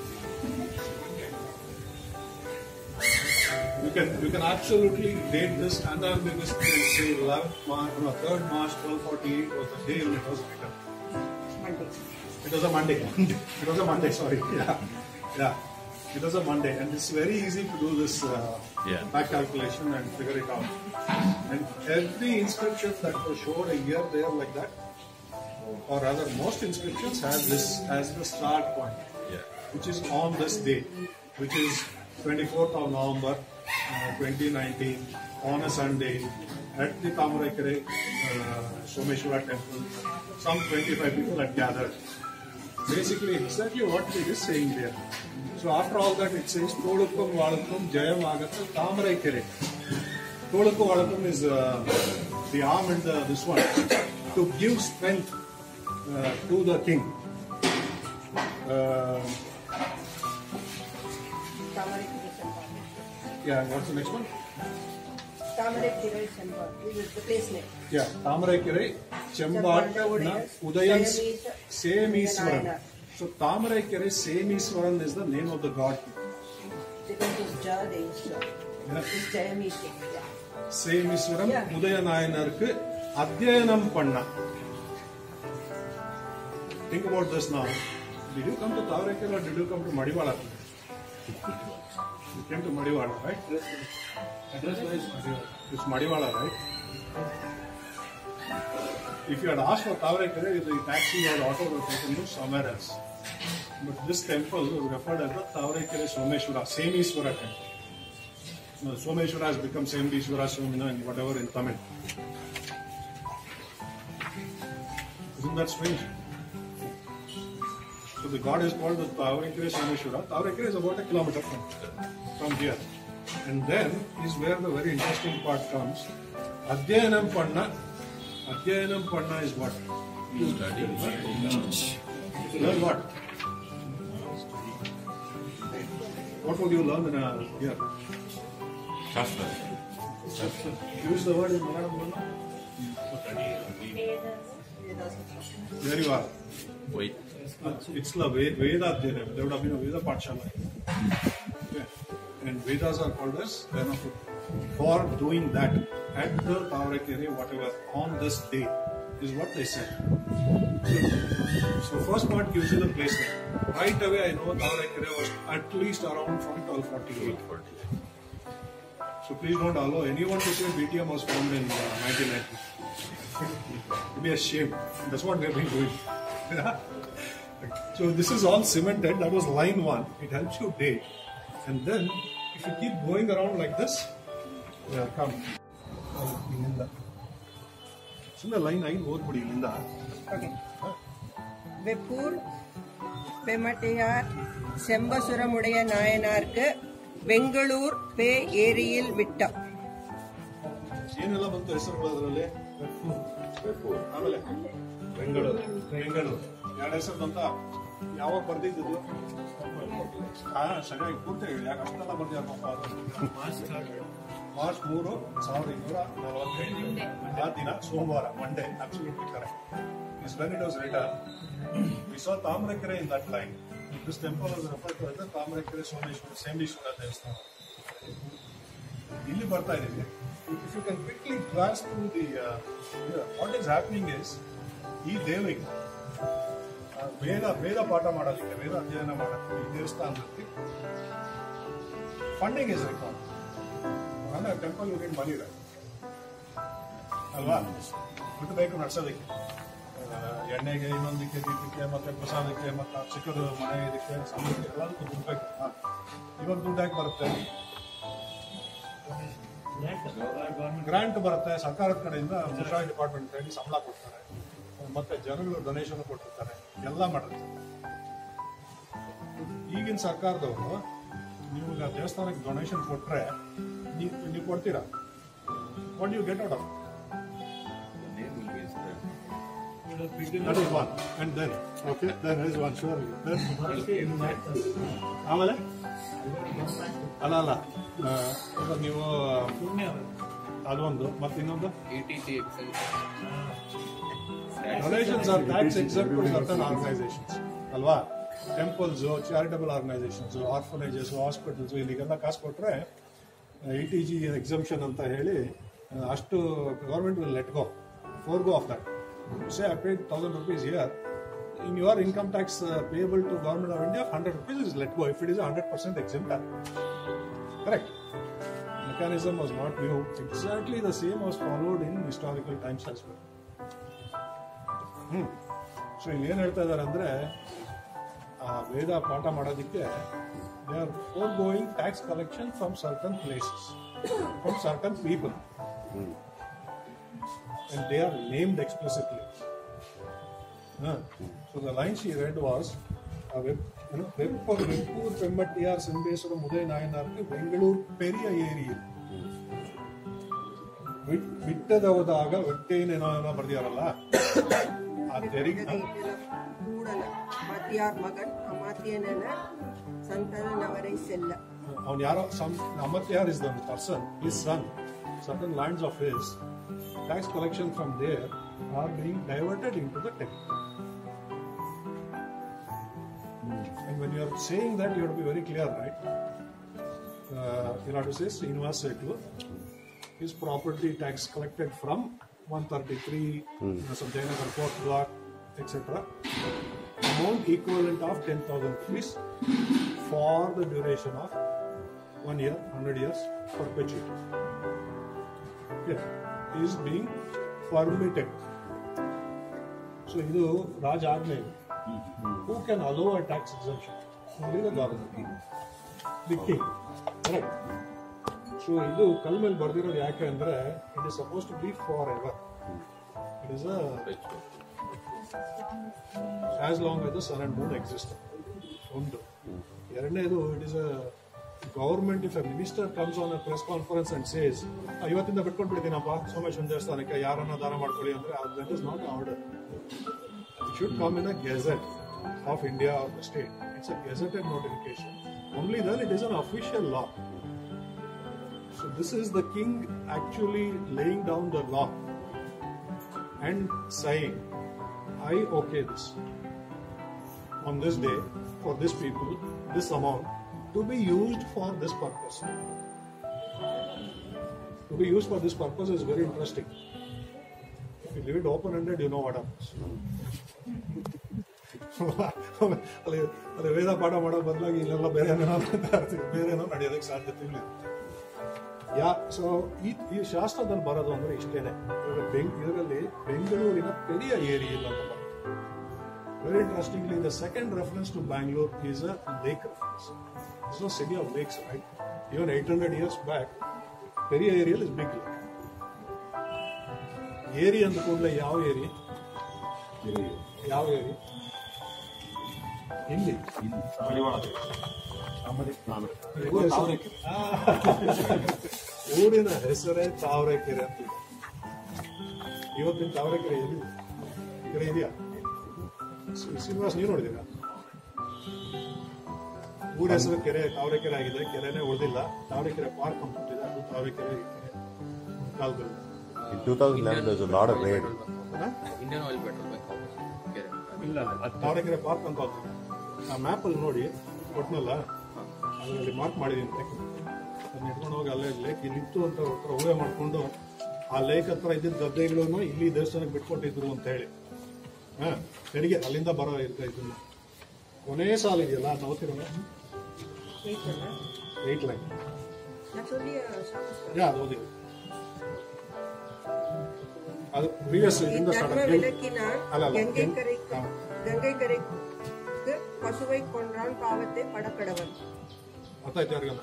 You can you can absolutely date this and then because say eleventh March, no, third March twelve forty-eight was the day when it was written. Monday. It was a Monday. It was a Monday, sorry. Yeah. Yeah. It was a Monday. And it's very easy to do this uh, Yeah. back calculation and figure it out. And every inscription that was showed a year there like that, or rather most inscriptions have this as the start point, yeah. which is on this day, which is twenty-fourth of November uh, twenty nineteen, on a Sunday, at the Tamarakere uh, Someshwara temple. Some twenty-five people had gathered. Basically exactly what it is saying there. So after all that it says Tolukkum Valukkum Jayam Agata Tamarakere. Tolukkum Valukkum is uh, the arm and the, this one to give strength uh, to the king. Uh, Tamarakere Sempa. yeah, what's the next one? Tamarakere Sempa. This is the place name. Yeah, Tamarakere Chembat Udayan Semeswaran. So Tamarakere Semeswaran is the name of the god. Because it's Ja, there is Ja. Yeah. It's Jayamishti. Yeah. Semeswaram Yeah. Udayanayanarku Adhyayanam Panna. Think about this now. Did you come to Tavarekere or did you come to Madivada? You came to Madivada, right? Address wise, It's Madivada, right? If you had asked for Tavarekere, the taxi or auto would have taken you somewhere else. But this temple is referred as the Tavarekere Someshwara, Semishwara temple. No, Someshwara has become Semishwara, Somina, and whatever in Tamil. Isn't that strange? So the god is called the Tavarekere Someshwara. Tavarekere is about a kilometer from, from here. And then is where the very interesting part comes. Adhyanam Panna. Adhyanam Panna is what? Study. Learn what? What would you learn in a year? Shastra. Use the word in Malayalam. There you are. Wait. It's the Ved- Veda Adhyanam. There would have been a Veda Pathshala. Okay. And Vedas are called as Benefit. For doing that at the Tavarekere, whatever, on this day, is what they said. So, so first part gives you the place name. Right away, I know Tavarekere was at least around from twelve forty-eight. So please don't allow anyone to say B T M was formed in uh, nineteen ninety. It would be a shame. That's what they've been doing. So this is all cemented. That was line one. It helps you date. And then, if you keep going around like this, yeah, come. Ilinda. So the line nine goes to Ilinda. Okay. Vepur பெமட்டையார் செம்பசுரமுடைய நாயனாருக்கு ಬೆಂಗಳೂರು ಪೇ ಏರಿயில் ಬಿಟ್ಟ. ಏನೆಲ್ಲ ಬಂತು ಹೆಸರುಗಳು ಅದರಲ್ಲಿ? ಆಮೇಲೆ ಬೆಂಗಳೂರು ಬೆಂಗಳೂರು ಎರಡು ಹೆಸರು ಬಂತ. ಯಾವಾಗ ಬರ್ದಿದ್ದು? ಹಾ ಸರಿಯಾಗಿ ಪೂರ್ತಿ ಹೇಳಿ. ಯಾಕೆ ಅಷ್ಟೆಲ್ಲ ಬರ್ದಿಯಾರಪ್ಪ? ಮಾರ್ಚ್ ಮೂರು ಸಾವಿರದ ಇನ್ನೂರ ನಲವತ್ತೈದು ಆ ದಿನ ಸೋಮವಾರ, Monday. Absolutely correct. Is when it was written. We saw Tavarekere in that line. This temple was referred to as the Tavarekere Someshwara, Semishwara Devasthan. Illi barta ideve. If you can quickly glance through the uh, yeah, what is happening is ee devige Veda Veda Pata madalikke, Veda Adhyayana madalikke ee devasthanadalli funding is required. And a temple you need money, right? Alva? But ಬೇಕು ನಡೆಸೋದಕ್ಕೆ ಎಣ್ಣೆಗೆ, ಇನ್ನೊಂದಕ್ಕೆ, ದೀಪಕ್ಕೆ, ಮತ್ತೆ ಪ್ರಸಾದಕ್ಕೆ, ಮತ್ತೆ ಚಿಕ್ಕದು ಮನೆ ಇದಕ್ಕೆ, ಸಂಬಳಕ್ಕೆ ಎಲ್ಲದಕ್ಕೂ ದುಡ್ಡು ಬೇಕು. ಇವಾಗ ದುಡ್ಡು ಯಾಕೆ ಬರುತ್ತೆ? ಗ್ರಾಂಟ್ ಬರುತ್ತೆ ಸರ್ಕಾರದ ಕಡೆಯಿಂದ. ಮುನ್ಸಿಪಾಲಿಟಿ ಡಿಪಾರ್ಟ್ಮೆಂಟ್ ಕಡೆಯಿಂದ ಸಂಬಳ ಕೊಡ್ತಾರೆ, ಮತ್ತೆ ಜನಗಳು ಡೊನೇಷನ್ ಕೊಟ್ಟಿರ್ತಾರೆ, ಎಲ್ಲ ಮಾಡಿರ್ತಾರೆ. ಈಗಿನ ಸರ್ಕಾರದವರು ನೀವು ದೇವಸ್ಥಾನಕ್ಕೆ ಡೊನೇಷನ್ ಕೊಟ್ರೆ ನೀವು ನೀವು ಕೊಡ್ತೀರಾ? What you get out of? That is one. And then, okay, then there is one, surely. Then, ಆಮೇಲೆ ಅಲ್ಲ ಅಲ್ಲ ಇವಾಗ ನೀವು ಅದೊಂದು ಮತ್ತೆ ಇನ್ನೊಂದು donations are tax except to certain organisations ಅಲ್ವಾ? Temples, charitable organisations, orphanages, hospitals ಇಲ್ಲಿಗೆಲ್ಲ ಕಾಸು ಕೊಟ್ರೆ ಇ ಟಿ ಜಿ ಎಕ್ಸಂಪ್ಷನ್ ಅಂತ ಹೇಳಿ ಅಷ್ಟು government will let go, forgo of that. Say I paid thousand rupees here, in your income tax uh, payable to government of India, hundred rupees is let go if it is a hundred percent exempt tax. Correct. Mechanism was not new. Exactly the same was followed in historical times as well. Hmm. So in ಏನು ಹೇಳ್ತಾ ಇದ್ದಾರೆ ಅಂದ್ರೆ ಆ ವೇದ ಪಾಠ ಮಾಡೋದಕ್ಕೆ they are foregoing tax collection from certain places, from certain people. Hmm. And they are named explicitly. Uh, so the line she read was, Veppur Veppur Pemmattiyar Sembeswara Mudai Nayanarku Bengaluru Periya Area. ಬಿಟ್ಟದ ಹೋದಾಗ ವ್ಯಕ್ತಿಯೇನೇನೋ ಏನೋ ಬರ್ದಿಯಾರಲ್ಲ ಆ ತೆರಿಗೆ ಕೂಡಲ ಮಾತಿಯಾರ್ ಮಗನ್ ಅಮಾತ್ಯನ ಸಂತಾನವರೈ ಸೆಲ್ಲ. ಅವನು ಯಾರೋ ಅಮಾತ್ಯಾರ್ is the person, his son, certain lands of his, tax collection from there are being diverted into the temple. And when you are saying that, you have to be very clear, right? Uh, you have to say Srinivas Settu, his property tax collected from one thirty-three, mm. you know, some Jayanagar fourth block, et cetera. amount equivalent of ten thousand rupees for the duration of one year, one hundred years, perpetuity. Okay. Is being permitted. So, ಇದು ರಾಜ ಆಜ್ಞೆ. Who can allow a tax exemption? Only the government. The king. Correct. So, ಇದು ಕಲ್ ಮೇಲೆ ಬರ್ದಿರೋದು ಯಾಕೆ ಅಂದ್ರೆ it is supposed to be forever. It is a as long as the sun and moon exist. ಒಂದು ಎರಡನೇದು it is a government. If a minister comes on a press conference and says ಇವತ್ತಿಂದ ಬಿಟ್ಕೊಂಡು ಬಿಡ್ತೀನಪ್ಪ ಸೋಮೇಶ್ವರ ದೇವಸ್ಥಾನಕ್ಕೆ ಯಾರನ್ನ ದಾನ ಮಾಡ್ಕೊಳ್ಳಿ ಅಂದ್ರೆ that is not order. It should come in a gazette of India or the state. It's a gazetted notification. Only then it is an official law. So this is the king actually laying down the law and saying, I okay this on this day for this people, this amount to be used for this purpose. To be used for this purpose is very interesting. If you leave it open-ended, you know what happens. ಅಲ್ಲಿ ವೇದ ಪಾಠ ಮಾಡೋ ಬದಲಾಗಿ ಇಲ್ಲೆಲ್ಲ ಬೇರೆ ಏನೋ ಬೇರೆ ಏನೋ ನಡೆಯೋದಕ್ಕೆ ಸಾಧ್ಯತೆ ಇಲ್ಲ. ಯಾ ಸೊ ಈ ಈ ಶಾಸ್ತ್ರದಲ್ಲಿ ಬರೋದು ಅಂದ್ರೆ ಇಷ್ಟೇನೆ. ಇವಾಗ ಬೆಂಗ್ ಇದರಲ್ಲಿ ಬೆಂಗಳೂರಿನ ಪೆರಿಯ ಏರಿ ಇಲ್ಲ ಅಂತ ಬರುತ್ತೆ. Very interestingly the second reference to Bangalore is a lake reference. It's no city of lakes right. Even eight hundred years back ಪೆರಿಯ ಏರಿಯಲ್ ಇಸ್ ಬಿಗ್ ಲೇಕ್. ಏರಿ ಅಂದ ಕೂಡಲೇ ಯಾವ ಏರಿ? ಯಾವ ಏರಿ? ಇಲ್ಲಿ ಊರಿನ ಹೆಸರೇ ತಾವರೆಕೆರೆ ಅಂತ. ಇವತ್ತಿನ ತಾವರೆಕೆರೆ ಎಲ್ಲಿ ಕೆರೆ ಇದೆಯಾ? ಶ್ರೀನಿವಾಸ್ ನೀವು ನೋಡಿದೀರಾ? ಊರ ಹೆಸರು ಕೆರೆ ತಾವರೆಕೆರೆ ಆಗಿದೆ. ಕೆರೆನೇ ಉಳಿದಿಲ್ಲ. ತಾವರೆಕೆರೆ ಪಾರ್ಕ್ ಅಂತ ಅದು ತಾವರೆಕೆರೆ ಕಾಲದಲ್ಲಿ. In twenty eleven, there was a lot of rain. Indian oil petrol bank. ಇಲ್ಲ ತಾವರೆಕೆರೆ ಪಾರ್ಕ್ ಅಂತ ಆ ಮ್ಯಾಪ್ ಅಲ್ಲಿ ನೋಡಿ ಕೊಟ್ನಲ್ಲ, ಅದರಲ್ಲಿ ಮಾರ್ಕ್ ಮಾಡಿದೀನಿ. ಅದನ್ನ ಇಟ್ಕೊಂಡು ಹೋಗಿ ಅಲ್ಲೇ ಲೇಕ್ ಇಲ್ಲಿತ್ತು ಅಂತ ಹತ್ರ ಊಹೆ ಮಾಡ್ಕೊಂಡು ಆ ಲೇಕ್ ಹತ್ರ ಇದ್ದಿದ್ದ ಗದ್ದೆಗಳನ್ನು ಇಲ್ಲಿ ದೇವಸ್ಥಾನಕ್ಕೆ ಬಿಟ್ಕೊಟ್ಟಿದ್ರು ಅಂತ ಹೇಳಿ ಹಾ ತೆರಿಗೆ ಅಲ್ಲಿಂದ ಬರೋ ಇರ್ತಾ ಇದನ್ನ ಕೊನೆ ಸಾಲ ಇದೆಯಲ್ಲ ಅದು ಓದ್ತಿರೋಣ ಏಟ್ ಲೈನ್ ಯಾ ಅದು ಓದಿ ಅದು ಪ್ರೀವಿಯಸ್ ಇಂದ ಸ್ಟಾರ್ಟ್ ಅಲ್ಲ ಅಲ್ಲ ಗಂಗೈ ಕರೆ பசுவை கொன்றான் பாவத்தை படக்கடவன். ಅರ್ಥ ಆಯ್ತು ಯಾರಿಗಲ್ಲ?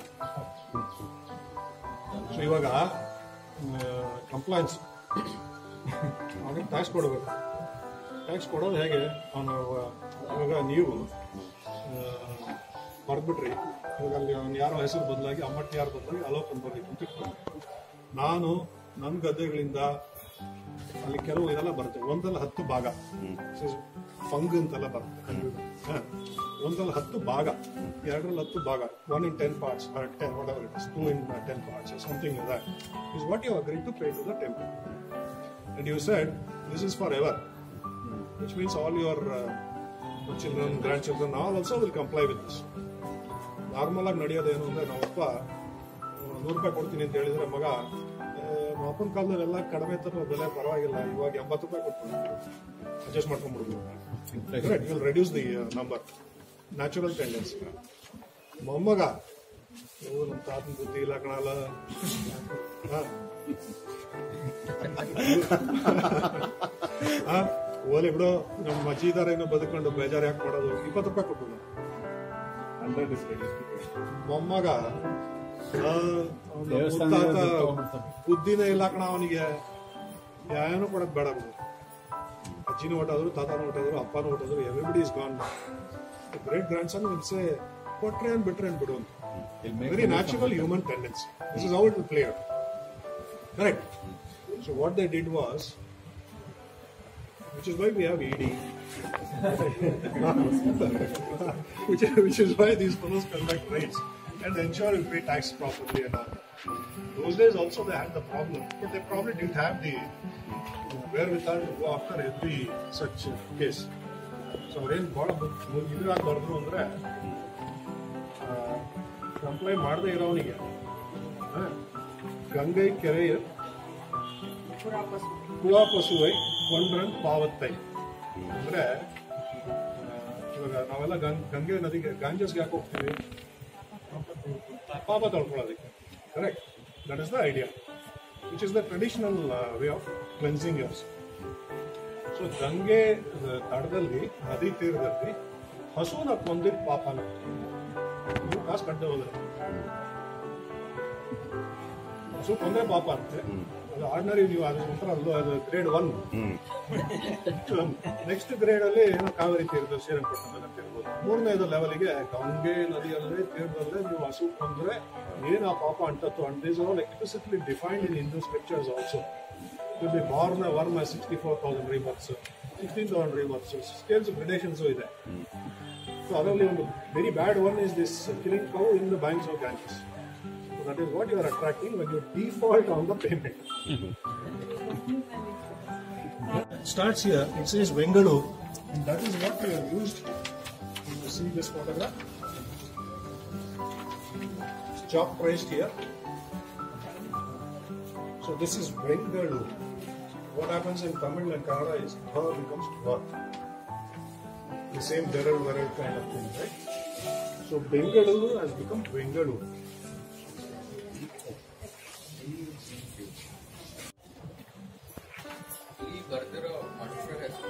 ಸೊ ಇವಾಗ ಕಂಪ್ಲೈನ್ಸ್ ಅವನಿಗೆ ಟ್ಯಾಕ್ಸ್ ಕೊಡಬೇಕು. ಟ್ಯಾಕ್ಸ್ ಕೊಡೋದು ಹೇಗೆ? ಅವನು ಇವಾಗ ನೀವು ಬರ್ಬಿಟ್ರಿ, ಇವಾಗ ಅಲ್ಲಿ ಅವ್ನು ಯಾರೋ ಹೆಸರು ಬದಲಾಗಿ ಅಮ್ಮಟ್ಟಿ ಯಾರು ಬದಲಾಗಿ ಅಲೋಕನ್ ಬರ್ಲಿಕ್ಕೆ ಅಂತ ಇಟ್ಕೊಂಡು ನಾನು ನನ್ನ ಗದ್ದೆಗಳಿಂದ ಅಲ್ಲಿ ಕೆಲವು ಇದೆಲ್ಲ ಬರುತ್ತೆ. ಒಂದಲ್ಲ ಹತ್ತು ಭಾಗ ಫಂಗ್ ಅಂತೆಲ್ಲ ಬರುತ್ತೆ. ಒಂದಲ್ಲ ಹತ್ತು ಭಾಗ, ಎರಡರಲ್ಲಿ ಹತ್ತು ಭಾಗ, one in ten parts ten whatever it is, two in ten parts something like that is what you agreed to pay to the temple. And you said this is forever, which means all your children, grandchildren all also will comply with this. Normal ಆಗಿ ನಡೆಯೋದೇನು ಅಂದ್ರೆ ನಾವಪ್ಪ ನೂರು ರೂಪಾಯಿ ಕೊಡ್ತೀನಿ ಅಂತ ಹೇಳಿದ್ರೆ ಮಗ ನಮ್ಮ ಅಪ್ಪನ ಕಾಲದಲ್ಲಿ ಎಲ್ಲ ಕಡಿಮೆ ತರ ಬೆಲೆ ಪರವಾಗಿಲ್ಲ, ಇವಾಗ ಎಂಬತ್ತು ರೂಪಾಯಿ ಕೊಡ್ತೀನಿ ಅಡ್ಜಸ್ಟ್ ಮಾಡ್ಕೊಂಡ್ಬಿಡ್ಬೋದು. You will reduce the number, natural tendency. ಮೊಮ್ಮಗ ನೀವು ನಮ್ಮ ತಾತನ ಬುದ್ಧಿ ಇಲ್ಲ ಕಣಲ್ಲ, ಓಲಿ ಬಿಡು ನಮ್ಮ ಮಜೀದಾರ ಏನೋ ಬದುಕೊಂಡು ಬೇಜಾರು ಯಾಕೆ ಮಾಡೋದು, ಇಪ್ಪತ್ತು ರೂಪಾಯಿ ಕೊಟ್ಟು ಮೊಮ್ಮಗ ಬುದ್ಧಿನೇ ಇಲ್ಲ ಕಣ ಅವನಿಗೆ, ಏನು ಕೊಡಕ್ ಬೇಡ ಬಿಡು. ಅಜ್ಜಿನೂ ಹೊಟ್ಟಾದ್ರು, ತಾತನೂ ಹೊಟ್ಟಾದ್ರು, ಅಪ್ಪನೂ ಹೊಟ್ಟಾದ್ರು, everybody is gone. Great grandson will say ಕೊಟ್ರೆ ಅನ್ ಬಿಟ್ರೆ ಅನ್ ಬಿಡು ಅಂತ. Very natural human tendency. This is how it will play out. Correct. So what they did was, which is why we have E D, which, which is why these fellows conduct raids and ensure you pay tax properly. And all. Those days also they had the problem, but they probably didn't have the wherewithal to go after every such case. So ಅವ್ರೇನು ಭಾಳ ಇದ್ರಾಗ ಬರೆದ್ರು ಅಂದ್ರೆ comply ಮಾಡದೇ ಇರೋವನಿಗೆ ಗಂಗೈ ಕೆರೆಯ ಕುಳಾ ಪಶುವೈ ಕೊಂಡ್ರನ್ ಪಾವತ್ತೈ ಅಂದ್ರೆ ನಾವೆಲ್ಲ ಗಂಗೆ ನದಿಗೆ ಗಾಂಜಸ್ಗೆ ಯಾಕೆ ಹೋಗ್ತೀವಿ? ಪಾಪ ತೊಳ್ಕೊಳ್ಳೋದಕ್ಕೆ. Correct. That is the idea, which is the traditional way of cleansing yours. So Gange ತಡದಲ್ಲಿ, ನದಿ ತೀರದಲ್ಲಿ ಹಸುನ ಕೊಂದಿದ್ದ ಪಾಪನ ನೀವು ಕಾಸು ಕಟ್ಟೆ ಹೋದ್ರೆ ಹಸು ಕೊಂದ್ರೆ ಪಾಪ ಅಂತೆ. ಅದು ಆರ್ಡಿನರಿ, ನೀವು ಅದು ಒಂಥರ ಅಲ್ಲೂ ಅದು ಗ್ರೇಡ್ ಒನ್. ನೆಕ್ಸ್ಟ್ ಗ್ರೇಡ್ ಅಲ್ಲಿ ಏನೋ ಕಾವೇರಿ ತೀರದ ಶ್ರೀರಂಗಪಟ್ಟಣ ಅಂತ ಇರ್ಬೋದು. ಮೂರನೇದು ಲೆವೆಲ್ಗೆ ಗಂಗೆ ನದಿಯಲ್ಲೇ ತೀರದಲ್ಲೇ ನೀವು ಹಸು ಕೊಂದ್ರೆ ಏನ್ ಆ ಪಾಪ ಅಂಟತ್ತು. And this all explicitly defined in Hindu scriptures also. To be born a worm sixty four thousand rivers, sixteen thousand rivers, scales gradations ಇದೆ. ಸೊ ಅದರಲ್ಲಿ ಒಂದು very bad one is this killing cow in the banks of Ganges. That is what you are attracting when you default on the payment. It starts here, it says Bengaluru, and that is what we have used. You see this photograph? It's chalk traced here. So this is Bengaluru. What happens in Tamil and Kannada is Bha becomes Va. The same Beral Veral kind of thing, right? So Bengaluru has become Bengaluru. ಬರ್ದಿರೋ ಮನುಷ್ಯರ ಹೆಸರು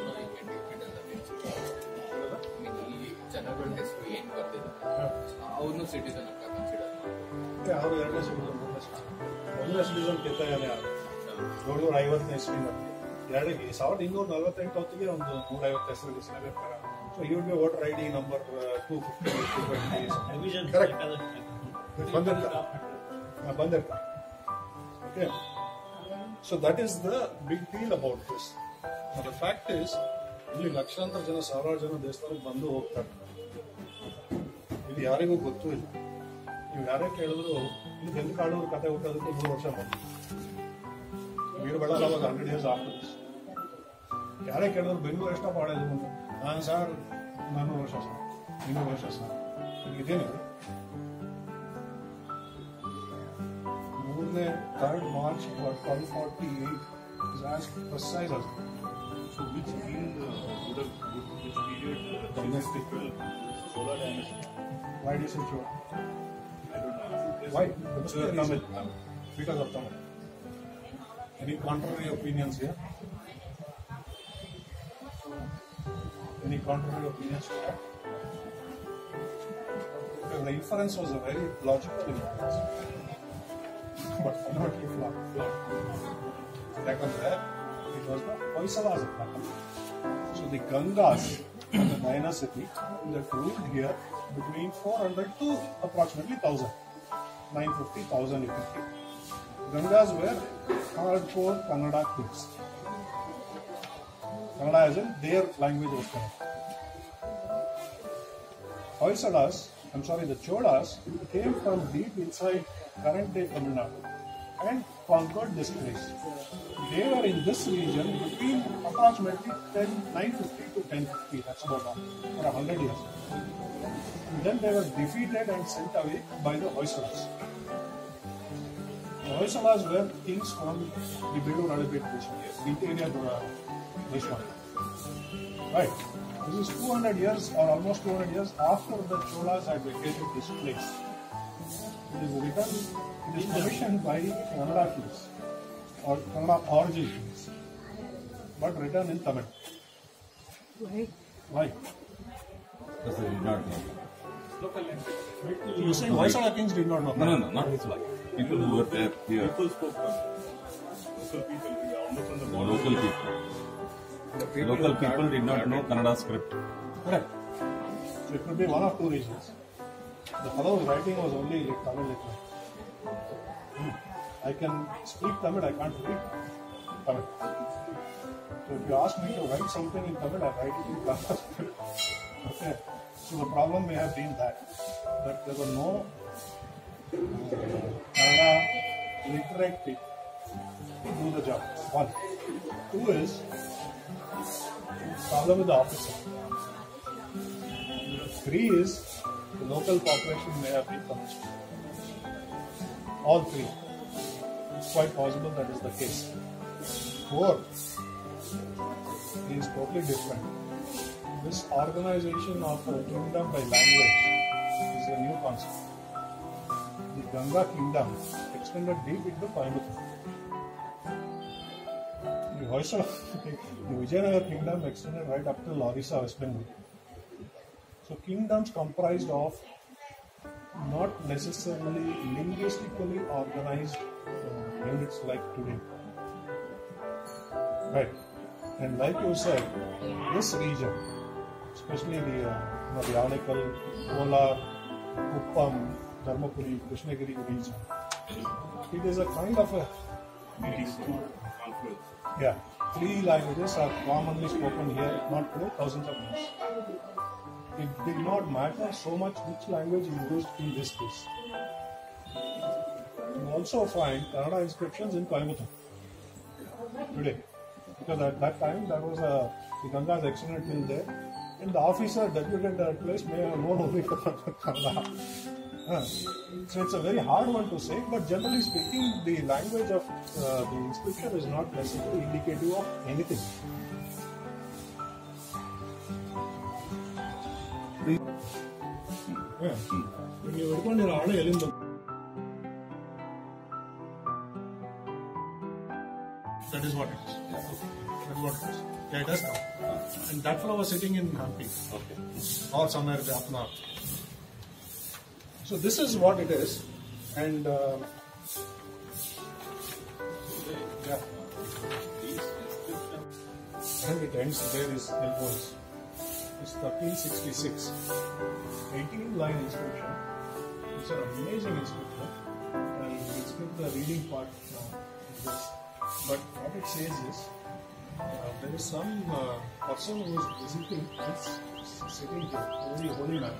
ಜನಗಳ ಹೆಸರು ಏನ್ ಬರ್ದಿದ್ದಾರೆ ಅವ್ರನ್ನು citizen ಅಂತ consider ಮಾಡ್ತಾರೆ. ಅವರು ಎರಡನೇ ಸಿಟಿಸನ್, ಒಂದನೇ ಸಿಟಿಸನ್ ಕೆತ್ತಾಗನೇ ಏಳ್ನೂರ ಐವತ್ತನೇ ಇಸ್ವಿನ ಎರಡಿಗೆ ಸಾವಿರದ ಇನ್ನೂರ ನಲವತ್ತೆಂಟು ಹೊತ್ತಿಗೆ ಒಂದು ನೂರ ಐವತ್ತು ಹೆಸರು ಬೇಕಾರೆ. So you be voter I D number two fifty two twenty correct ಬಂದಿರ್ತಾರೆ ಬಂದಿರ್ತಾರೆ okay. So that is the big deal about this. Now the fact is, ಇಲ್ಲಿ ಲಕ್ಷಾಂತರ ಜನ, ಸಾವಿರಾರು ಜನ ದೇಶದಲ್ಲಿ ಬಂದು ಹೋಗ್ತಾರೆ. ಇದು ಯಾರಿಗೂ ಗೊತ್ತೂ ಇಲ್ಲ. ನೀವು ಯಾರೇ ಕೇಳಿದ್ರು ಇಲ್ಲಿ ಬೆಂದು ಕಾಡೋರು ಕತೆ ಹುಟ್ಟೋದಕ್ಕೆ ಮೂರು ವರ್ಷ ಬಂದು ವೀರಬೆಳ ಅವಾಗ ಹಂಡ್ರೆಡ್ ಇಯರ್ಸ್ ಆಗ್ತದೆ. ಯಾರೇ ಕೇಳಿದ್ರು ಬೆಂಗಳೂರು ಎಷ್ಟ ಮಾಡೋದು ಅಂತ, ನಾನು ಸರ್ ನಾನ್ನೂರು ವರ್ಷ ಸರ್, ಇನ್ನೂರು ವರ್ಷ ಸರ್, ಇದೇನಿದೆ third March twelve forty-eight is as precise as that. So which king uh, would have, which period uh, dynastic Chola dynasty? Why do you say Chola? I don't know. Why? Because of Tamil. Because of Tamil. Any contrary opinions here? Any contrary opinions to that? Because the inference was a very logical inference. But fundamentally flawed. Yakandre, it was the Hoysalas of Pakistan. So the Gangas, the dynasty, that ruled here between four hundred to approximately one thousand. nine fifty, one thousand you can take. Gangas were hardcore Kannada kings. Kannada as in their language was Kannada. Hoysalas, I'm sorry, the Cholas came from deep inside current day Tamil Nadu and conquered this place. They were in this region between approximately nine fifty to ten fifty, that's about all, for a hundred years. And then they were defeated and sent away by the Hoysalas. The Hoysalas were kings from the Belur Alabit region, the area of this one. Right. This is two hundred years or almost two hundred years after the Cholas had vacated this place. It is written, it is commissioned by Kannada kings or Kannada origin kings, but written in Tamil. Why? Why? Because they did not know. You say Hoysala kings did not know. No, no, no, not his wife. People who were there here. People spoke Tamil. Local people, we are almost on the border. Local people. The local people did not know Kannada script. Correct. So it could be one of two reasons. The fellow's writing was only like Tamil literature. Hmm. I can speak Tamil, I can't read Tamil. So if you ask me to write something in Tamil, I write it in Kannada script. Okay. So the problem may have been that, that there were no Kannada literate people to do the job. One. Two is, problem with the opposite. Three is, the local population may have been punished. All three. It's quite possible that is the case. Four is totally different. this organization of a kingdom by language is a new concept. The Ganga kingdom extended deep into Coimbatore. The Hoysala, the Vijayanagar kingdom extended right up to Orissa, West Bengal. So kingdoms comprised of not necessarily linguistically organized uh, units like today. Right. And like you said, this region, especially the uh, the Anekal, Kolar, Kuppam, Dharmapuri, Krishnagiri region, it is a kind of a yeah. Three languages are commonly spoken here, not today, thousands of years. It did not matter so much which language you used in this case. You also find Kannada inscriptions in Coimbatore today. Because at that time there was a the Ganga's extended till there, and the officer deputed that place may have known only for Kannada. Uh, so it's a very hard one to say, but generally speaking, the language of uh, the inscription is not necessarily indicative of anything. Yeah. When you open your eye, that is what it is. That is what it is. Yeah, it does come. And that fellow was sitting in Hampi. Okay. Or somewhere up north. So this is what it is. And uh, yeah. And it ends there is Elbows. It's thirteen sixty-six. eighteen line inscription. It's an amazing inscription. And we'll skip the reading part now. This. But what it says is, uh, there is some uh, person who is visiting this sitting here, very holy man.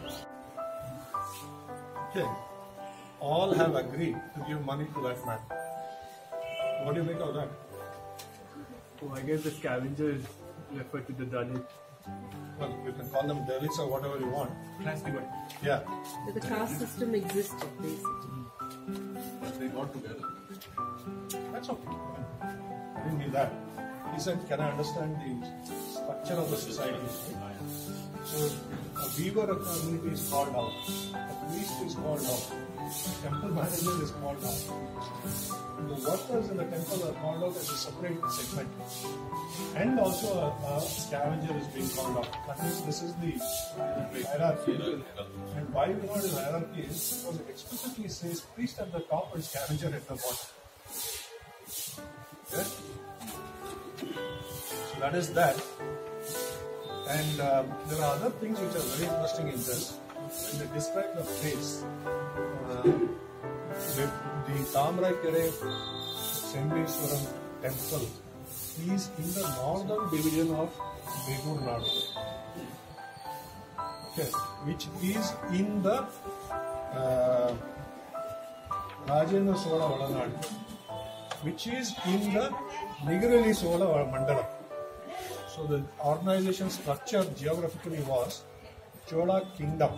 Okay. All have agreed to give money to that man. What do you make of that? Oh, I guess the scavengers refer to the Dalit. Well, you can call them Dalits or whatever you want. Class divide. Yeah. But the caste system existed, basically. But they got together. That's okay. I didn't mean that. He said, can I understand the structure of the society? So, a weaver community is called out, a priest is called out, a temple manager is called out. The workers in the temple are called out as a separate segment. And also a, a scavenger is being called out. That means this is the hierarchy. And why we know it is hierarchy is because it explicitly says priest at the top and scavenger at the bottom. Okay? So that is that. And um, there are other things which are very interesting in this. When they describe the place, uh, the, the Tamraikere Sembeswaram temple is in the northern division of Begur Nadu. Okay, which is in the uh, Rajendra Sola Valanadu, which is in the Nigarali Sola Mandala. So the organization structure geographically was Chola kingdom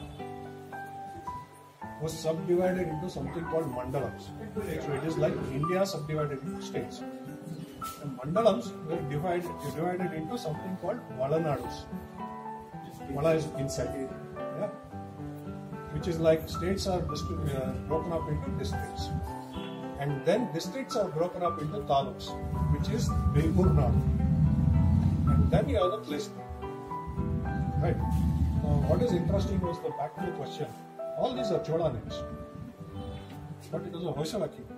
was subdivided into something called mandalams. So it is like India subdivided into states. And mandalams were divided, divided into something called Valanadus. Vala is inside, yeah? Which is like states are uh, broken up into districts. And then districts are broken up into taluks, which is Begur Nadu. And then you have the place. Right. Now, what is interesting was the back to the question. All these are Chola names, but it was a Hoysala king.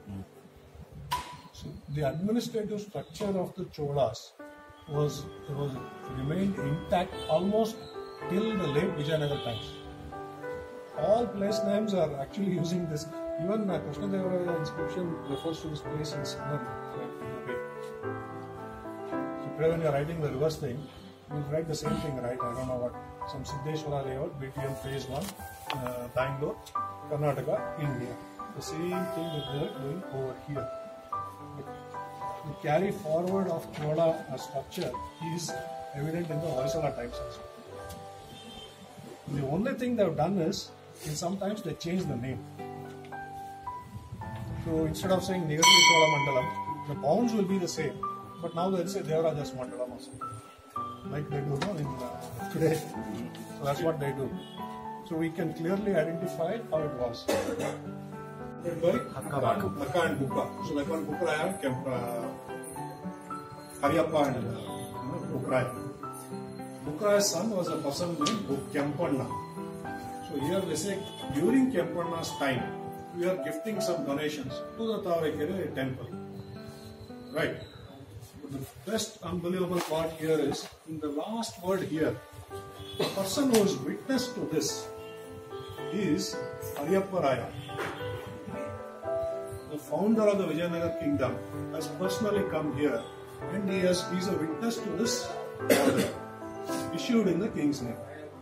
So the administrative structure of the Cholas was was remained intact almost till the late Vijayanagar times. All place names are actually using this. Even uh, Krishnadevaraya's inscription refers to this place in similar way. So today when you are writing the reverse thing, you will write the same thing, right? I don't know what. Some Siddheshwara layout, B T M phase one, uh, Bangalore, Karnataka, India. The same thing that they are doing over here. The carry forward of Chola structure is evident in the Hoysala types also. The only thing they have done is, in sometimes they change the name. So instead of saying Nigarali Chola Mandalam, the bounds will be the same, but now they'll say Devaraja's Mandalam or something. like they do now in uh, today. So that's what they do. So we can clearly identify how it was. By Hakka and Bukka. So like one Bukraya, Karyappa and uh, Bukraya. Bukraya's son was a person named Kempanna. So here they say during Kempanna's time, we are gifting some donations to the Tavekere temple. Right. But the best unbelievable part here is in the last word here, the person who is witness to this is Aryappa Raya. The founder of the Vijayanagar kingdom has personally come here and he has he is a witness to this order issued in the king's name.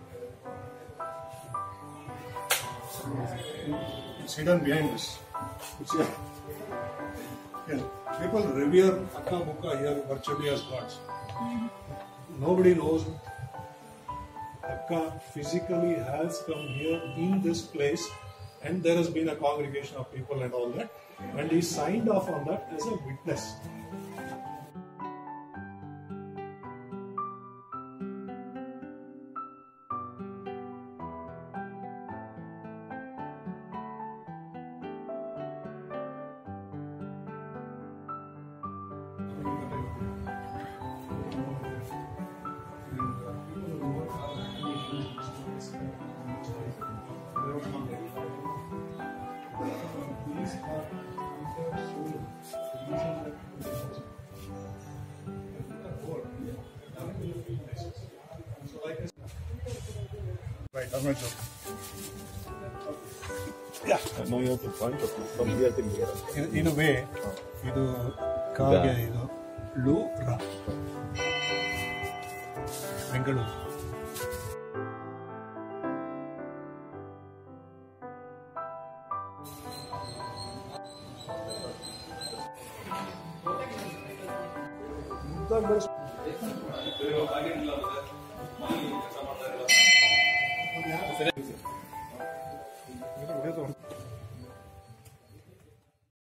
It's hidden behind this. It's here. Yeah. People revere Hakka Bukka here virtually as gods. Nobody knows Hakka physically has come here in this place and there has been a congregation of people and all that, and he signed off on that as a witness. Right, I'm not joking. Yeah. Now you have to point of it from here to here. In, in a way, ಇದು ಕಾಗೆ ಇದು ಲು ರ ಬೆಂಗಳೂರು.